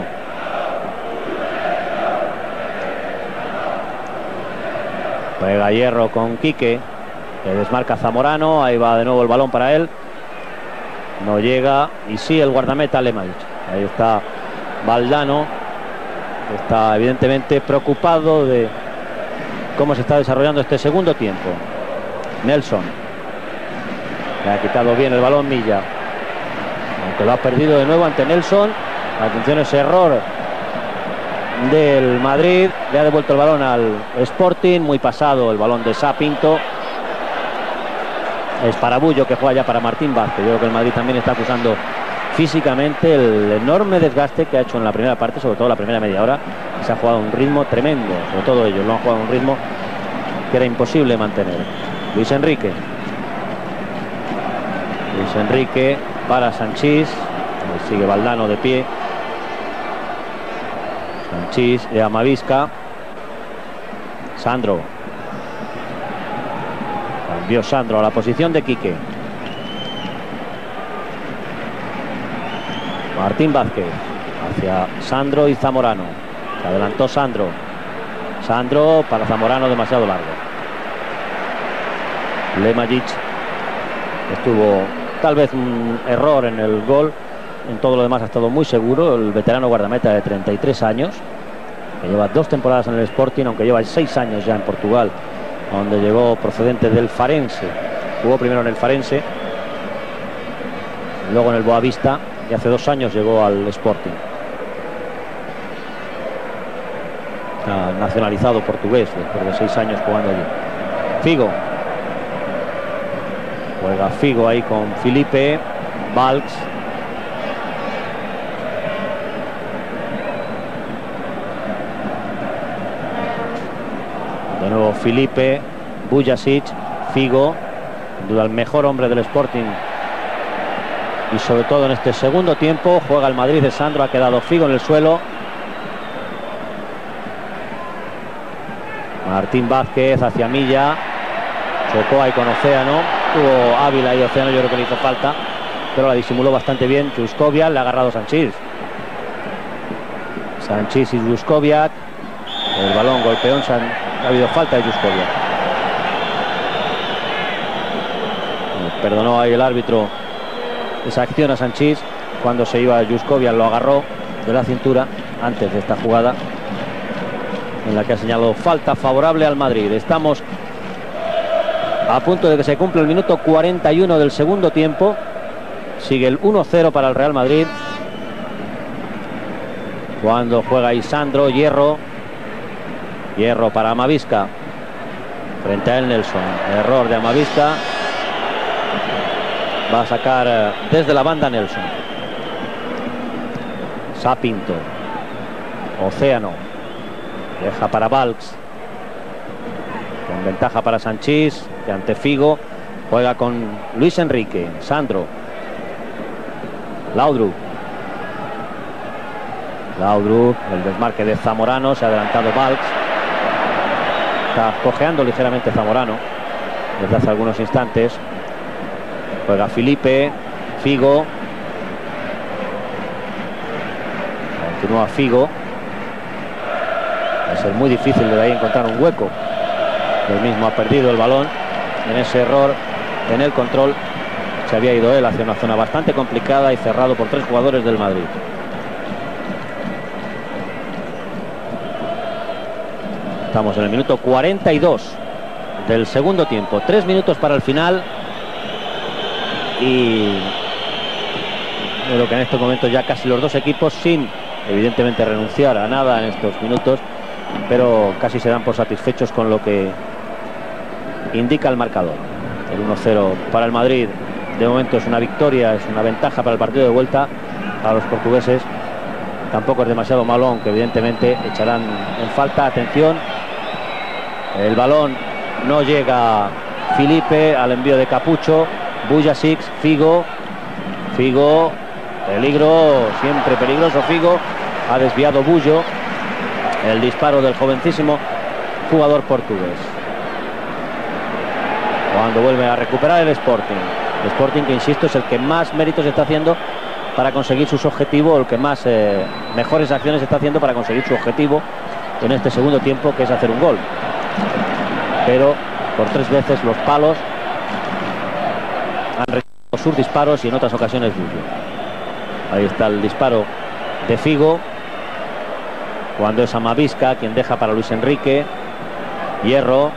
Speaker 1: Juega Hierro con Quique, que desmarca Zamorano, ahí va de nuevo el balón para él. No llega, y sí el guardameta Lemaic. Ahí está Valdano, está evidentemente preocupado de cómo se está desarrollando este segundo tiempo. Nelson le ha quitado bien el balón Milla, aunque lo ha perdido de nuevo ante Nelson. Atención, ese error del Madrid. Le ha devuelto el balón al Sporting, muy pasado el balón de Sapinto. Es para Bullo, que juega ya para Martín Vázquez. Yo creo que el Madrid también está acusando físicamente el enorme desgaste que ha hecho en la primera parte, sobre todo la primera media hora. Se ha jugado a un ritmo tremendo, sobre todo ellos lo han jugado a un ritmo que era imposible mantener. Luis Enrique. Luis Enrique para Sanchís. Sigue Valdano de pie. Sanchís de Amavisca. Sandro. Cambió Sandro a la posición de Quique. Martín Vázquez hacia Sandro y Zamorano. Se adelantó Sandro. Sandro para Zamorano, demasiado largo. Lemaic estuvo tal vez un error en el gol. En todo lo demás ha estado muy seguro. El veterano guardameta de treinta y tres años, que lleva dos temporadas en el Sporting, aunque lleva seis años ya en Portugal, donde llegó procedente del Farense. Jugó primero en el Farense, luego en el Boavista, y hace dos años llegó al Sporting. Está nacionalizado portugués después de seis años jugando allí. Figo. Juega Figo ahí con Filipe. Valks. De nuevo Filipe, Bujasic, Figo, sin duda el mejor hombre del Sporting. Y sobre todo en este segundo tiempo juega el Madrid de Sandro. Ha quedado Figo en el suelo. Martín Vázquez hacia Milla. Chocó ahí con Océano. Tuvo Ávila y Océano, yo creo que le hizo falta, pero la disimuló bastante bien. Juskoviak, le ha agarrado Sanchís. Sanchís y Juskoviak. El balón golpeó en San... Ha habido falta de Juskoviak. Perdonó ahí el árbitro esa acción a Sanchís. Cuando se iba Juskoviak lo agarró de la cintura antes de esta jugada en la que ha señalado falta favorable al Madrid. Estamos a punto de que se cumpla el minuto cuarenta y uno del segundo tiempo. Sigue el uno cero para el Real Madrid. Cuando juega ahí Sandro, Hierro. Hierro para Amavisca. Frente a él Nelson. Error de Amavisca. Va a sacar desde la banda Nelson. Sapinto. Océano. Deja para Valks. Con ventaja para Sanchís, que ante Figo juega con Luis Enrique. Sandro. Laudrup. Laudrup, el desmarque de Zamorano, se ha adelantado Valks. Está cojeando ligeramente Zamorano desde hace algunos instantes. Juega Filipe, Figo. Continúa Figo. Va a ser muy difícil de ahí encontrar un hueco. Él mismo ha perdido el balón en ese error en el control. Se había ido él hacia una zona bastante complicada y cerrado por tres jugadores del Madrid. Estamos en el minuto cuarenta y dos del segundo tiempo. Tres minutos para el final. Y creo que en estos momentos ya casi los dos equipos, sin evidentemente renunciar a nada en estos minutos, pero casi se dan por satisfechos con lo que indica el marcador. El uno cero para el Madrid de momento es una victoria, es una ventaja para el partido de vuelta. Para los portugueses tampoco es demasiado malo, aunque evidentemente echarán en falta. Atención, el balón no llega Filipe al envío de Capucho. Bujasic, Figo, Figo, peligro, siempre peligroso Figo. Ha desviado Bullo el disparo del jovencísimo jugador portugués. Cuando vuelve a recuperar el Sporting. El Sporting, que insisto, es el que más méritos está haciendo para conseguir sus objetivos, el que más eh, mejores acciones está haciendo para conseguir su objetivo en este segundo tiempo, que es hacer un gol. Pero por tres veces los palos han rechazado sus disparos y en otras ocasiones Bullo. Ahí está el disparo de Figo, cuando es Amavisca quien deja para Luis Enrique. Hierro,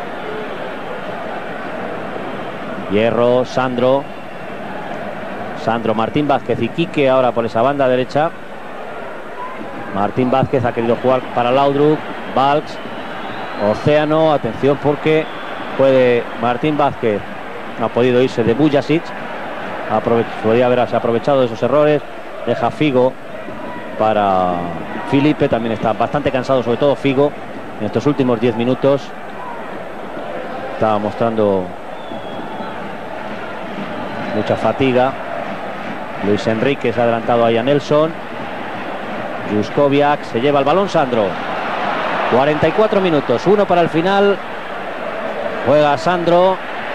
Speaker 1: Hierro, Sandro, Sandro, Martín Vázquez y Quique ahora por esa banda derecha. Martín Vázquez ha querido jugar para Laudrup, Valks, Océano, atención porque puede Martín Vázquez, no ha podido irse de Bujasic, podría haberse aprovechado de esos errores. Deja Figo para Filipe, también está bastante cansado, sobre todo Figo en estos últimos diez minutos. Estaba mostrando mucha fatiga. Luis Enrique se ha adelantado ahí a Nelson. Juskoviak se lleva el balón. Sandro, cuarenta y cuatro minutos, uno para el final. Juega Sandro,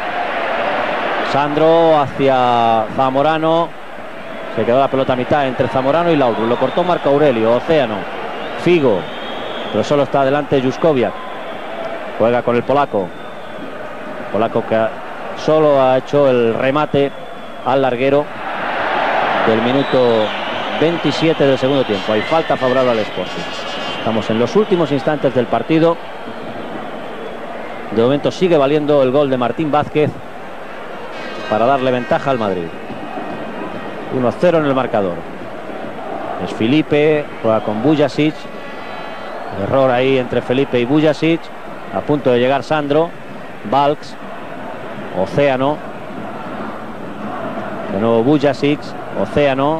Speaker 1: Sandro hacia Zamorano. Se quedó la pelota a mitad entre Zamorano y Laudrup. Lo cortó Marco Aurelio. Océano, Figo, pero solo está adelante Juskoviak. Juega con el polaco. Polaco que solo ha hecho el remate al larguero del minuto veintisiete del segundo tiempo. Hay falta favorable al Sporting. Estamos en los últimos instantes del partido. De momento sigue valiendo el gol de Martín Vázquez para darle ventaja al Madrid. uno cero en el marcador. Es Filipe, juega con Bujasic. Error ahí entre Felipe y Bujasic. A punto de llegar Sandro. Valks, Océano, de nuevo Bujasic, Océano,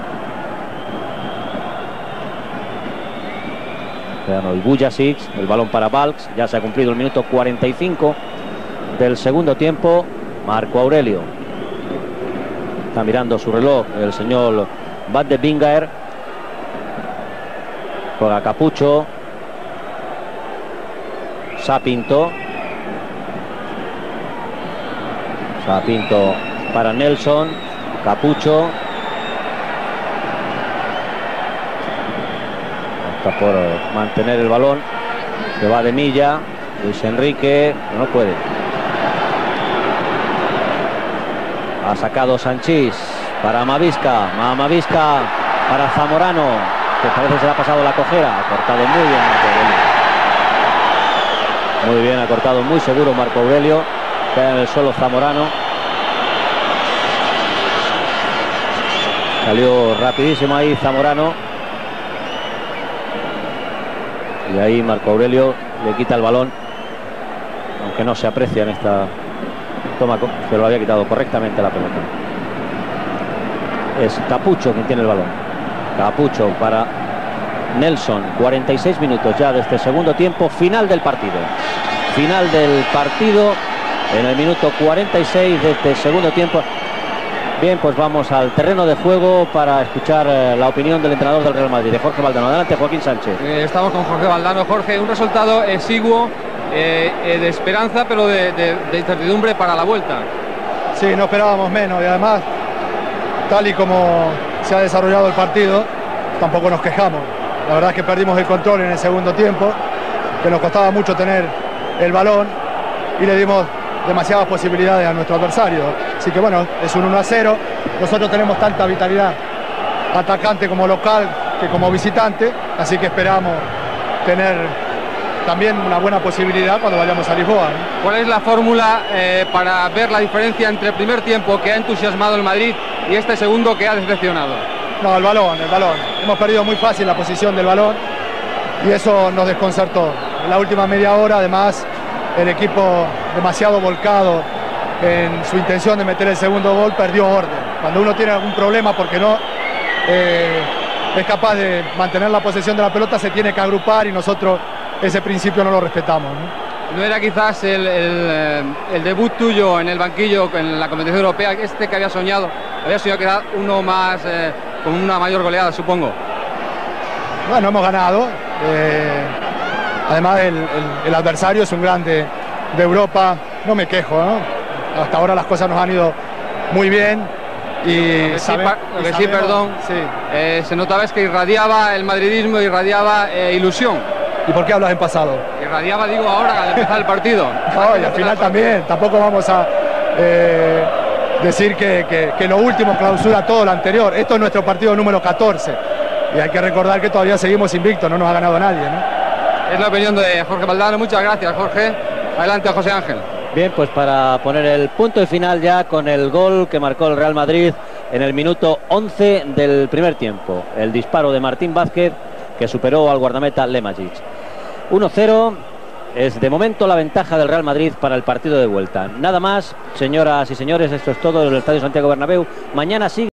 Speaker 1: Océano y Bujasic. El balón para Valks. Ya se ha cumplido el minuto cuarenta y cinco del segundo tiempo. Marco Aurelio está mirando su reloj, el señor Van de Bingaer. Juega Capucho, Sapinto, Sapinto para Nelson, Capucho, está por mantener el balón, se va de milla, Luis Enrique, no puede. Ha sacado Sanchís para Amavisca, Amavisca para Zamorano, que parece que se le ha pasado la cojera. Ha cortado muy bien Marco Aurelio. Muy bien, ha cortado muy seguro Marco Aurelio. Queda en el suelo Zamorano. Salió rapidísimo ahí Zamorano. Y ahí Marco Aurelio le quita el balón, aunque no se aprecia en esta toma, se lo había quitado correctamente la pelota. Es Capucho quien tiene el balón. Capucho para Nelson. cuarenta y seis minutos ya de este segundo tiempo. Final del partido. Final del partido en el minuto cuarenta y seis de este segundo tiempo. Bien, pues vamos al terreno de juego para escuchar eh, la opinión del entrenador del Real Madrid, de Jorge Valdano. Adelante, Joaquín Sánchez.
Speaker 2: Eh, estamos con Jorge Valdano. Jorge, un resultado exiguo, eh, eh, de esperanza, pero de, de, de incertidumbre para la vuelta.
Speaker 3: Sí, no esperábamos menos y además, tal y como se ha desarrollado el partido, tampoco nos quejamos. La verdad es que perdimos el control en el segundo tiempo, que nos costaba mucho tener el balón y le dimos demasiadas posibilidades a nuestro adversario. Así que bueno, es un uno a cero. Nosotros tenemos tanta vitalidad atacante como local que como visitante, así que esperamos tener también una buena posibilidad cuando vayamos a Lisboa, ¿no?
Speaker 2: ¿Cuál es la fórmula eh, para ver la diferencia entre el primer tiempo, que ha entusiasmado el Madrid, y este segundo, que ha decepcionado?
Speaker 3: No, el balón, el balón. Hemos perdido muy fácil la posición del balón y eso nos desconcertó. En la última media hora, además, el equipo demasiado volcado en su intención de meter el segundo gol, perdió orden. Cuando uno tiene algún problema porque no eh, es capaz de mantener la posesión de la pelota, se tiene que agrupar y nosotros ese principio no lo respetamos, ¿no?
Speaker 2: ¿No era quizás el, el, el debut tuyo en el banquillo en la competición europea, este que había soñado? Había soñado quedar uno más, eh, con una mayor goleada, supongo.
Speaker 3: Bueno, hemos ganado. Eh, además, el, el, el adversario es un grande de Europa. No me quejo, ¿no? Hasta ahora las cosas nos han ido muy bien. Y
Speaker 2: lo que
Speaker 3: sabe,
Speaker 2: sí, lo que
Speaker 3: y
Speaker 2: sí
Speaker 3: sabemos,
Speaker 2: perdón,
Speaker 3: sí.
Speaker 2: Eh, se notaba es que irradiaba el madridismo, irradiaba eh, ilusión.
Speaker 3: ¿Y por qué hablas en pasado?
Speaker 2: Irradiaba, digo, ahora al empezar el partido.
Speaker 3: No, y al final también. Tampoco vamos a eh, decir que, que, que lo último clausura todo lo anterior. Esto es nuestro partido número catorce. Y hay que recordar que todavía seguimos invictos, no nos ha ganado nadie, ¿no?
Speaker 2: Es la opinión de Jorge Valdano. Muchas gracias, Jorge. Adelante, José Ángel.
Speaker 1: Bien, pues para poner el punto y final ya con el gol que marcó el Real Madrid en el minuto once del primer tiempo. El disparo de Martín Vázquez, que superó al guardameta Lemajic. uno cero es de momento la ventaja del Real Madrid para el partido de vuelta. Nada más, señoras y señores, esto es todo en el Estadio Santiago Bernabéu. Mañana sigue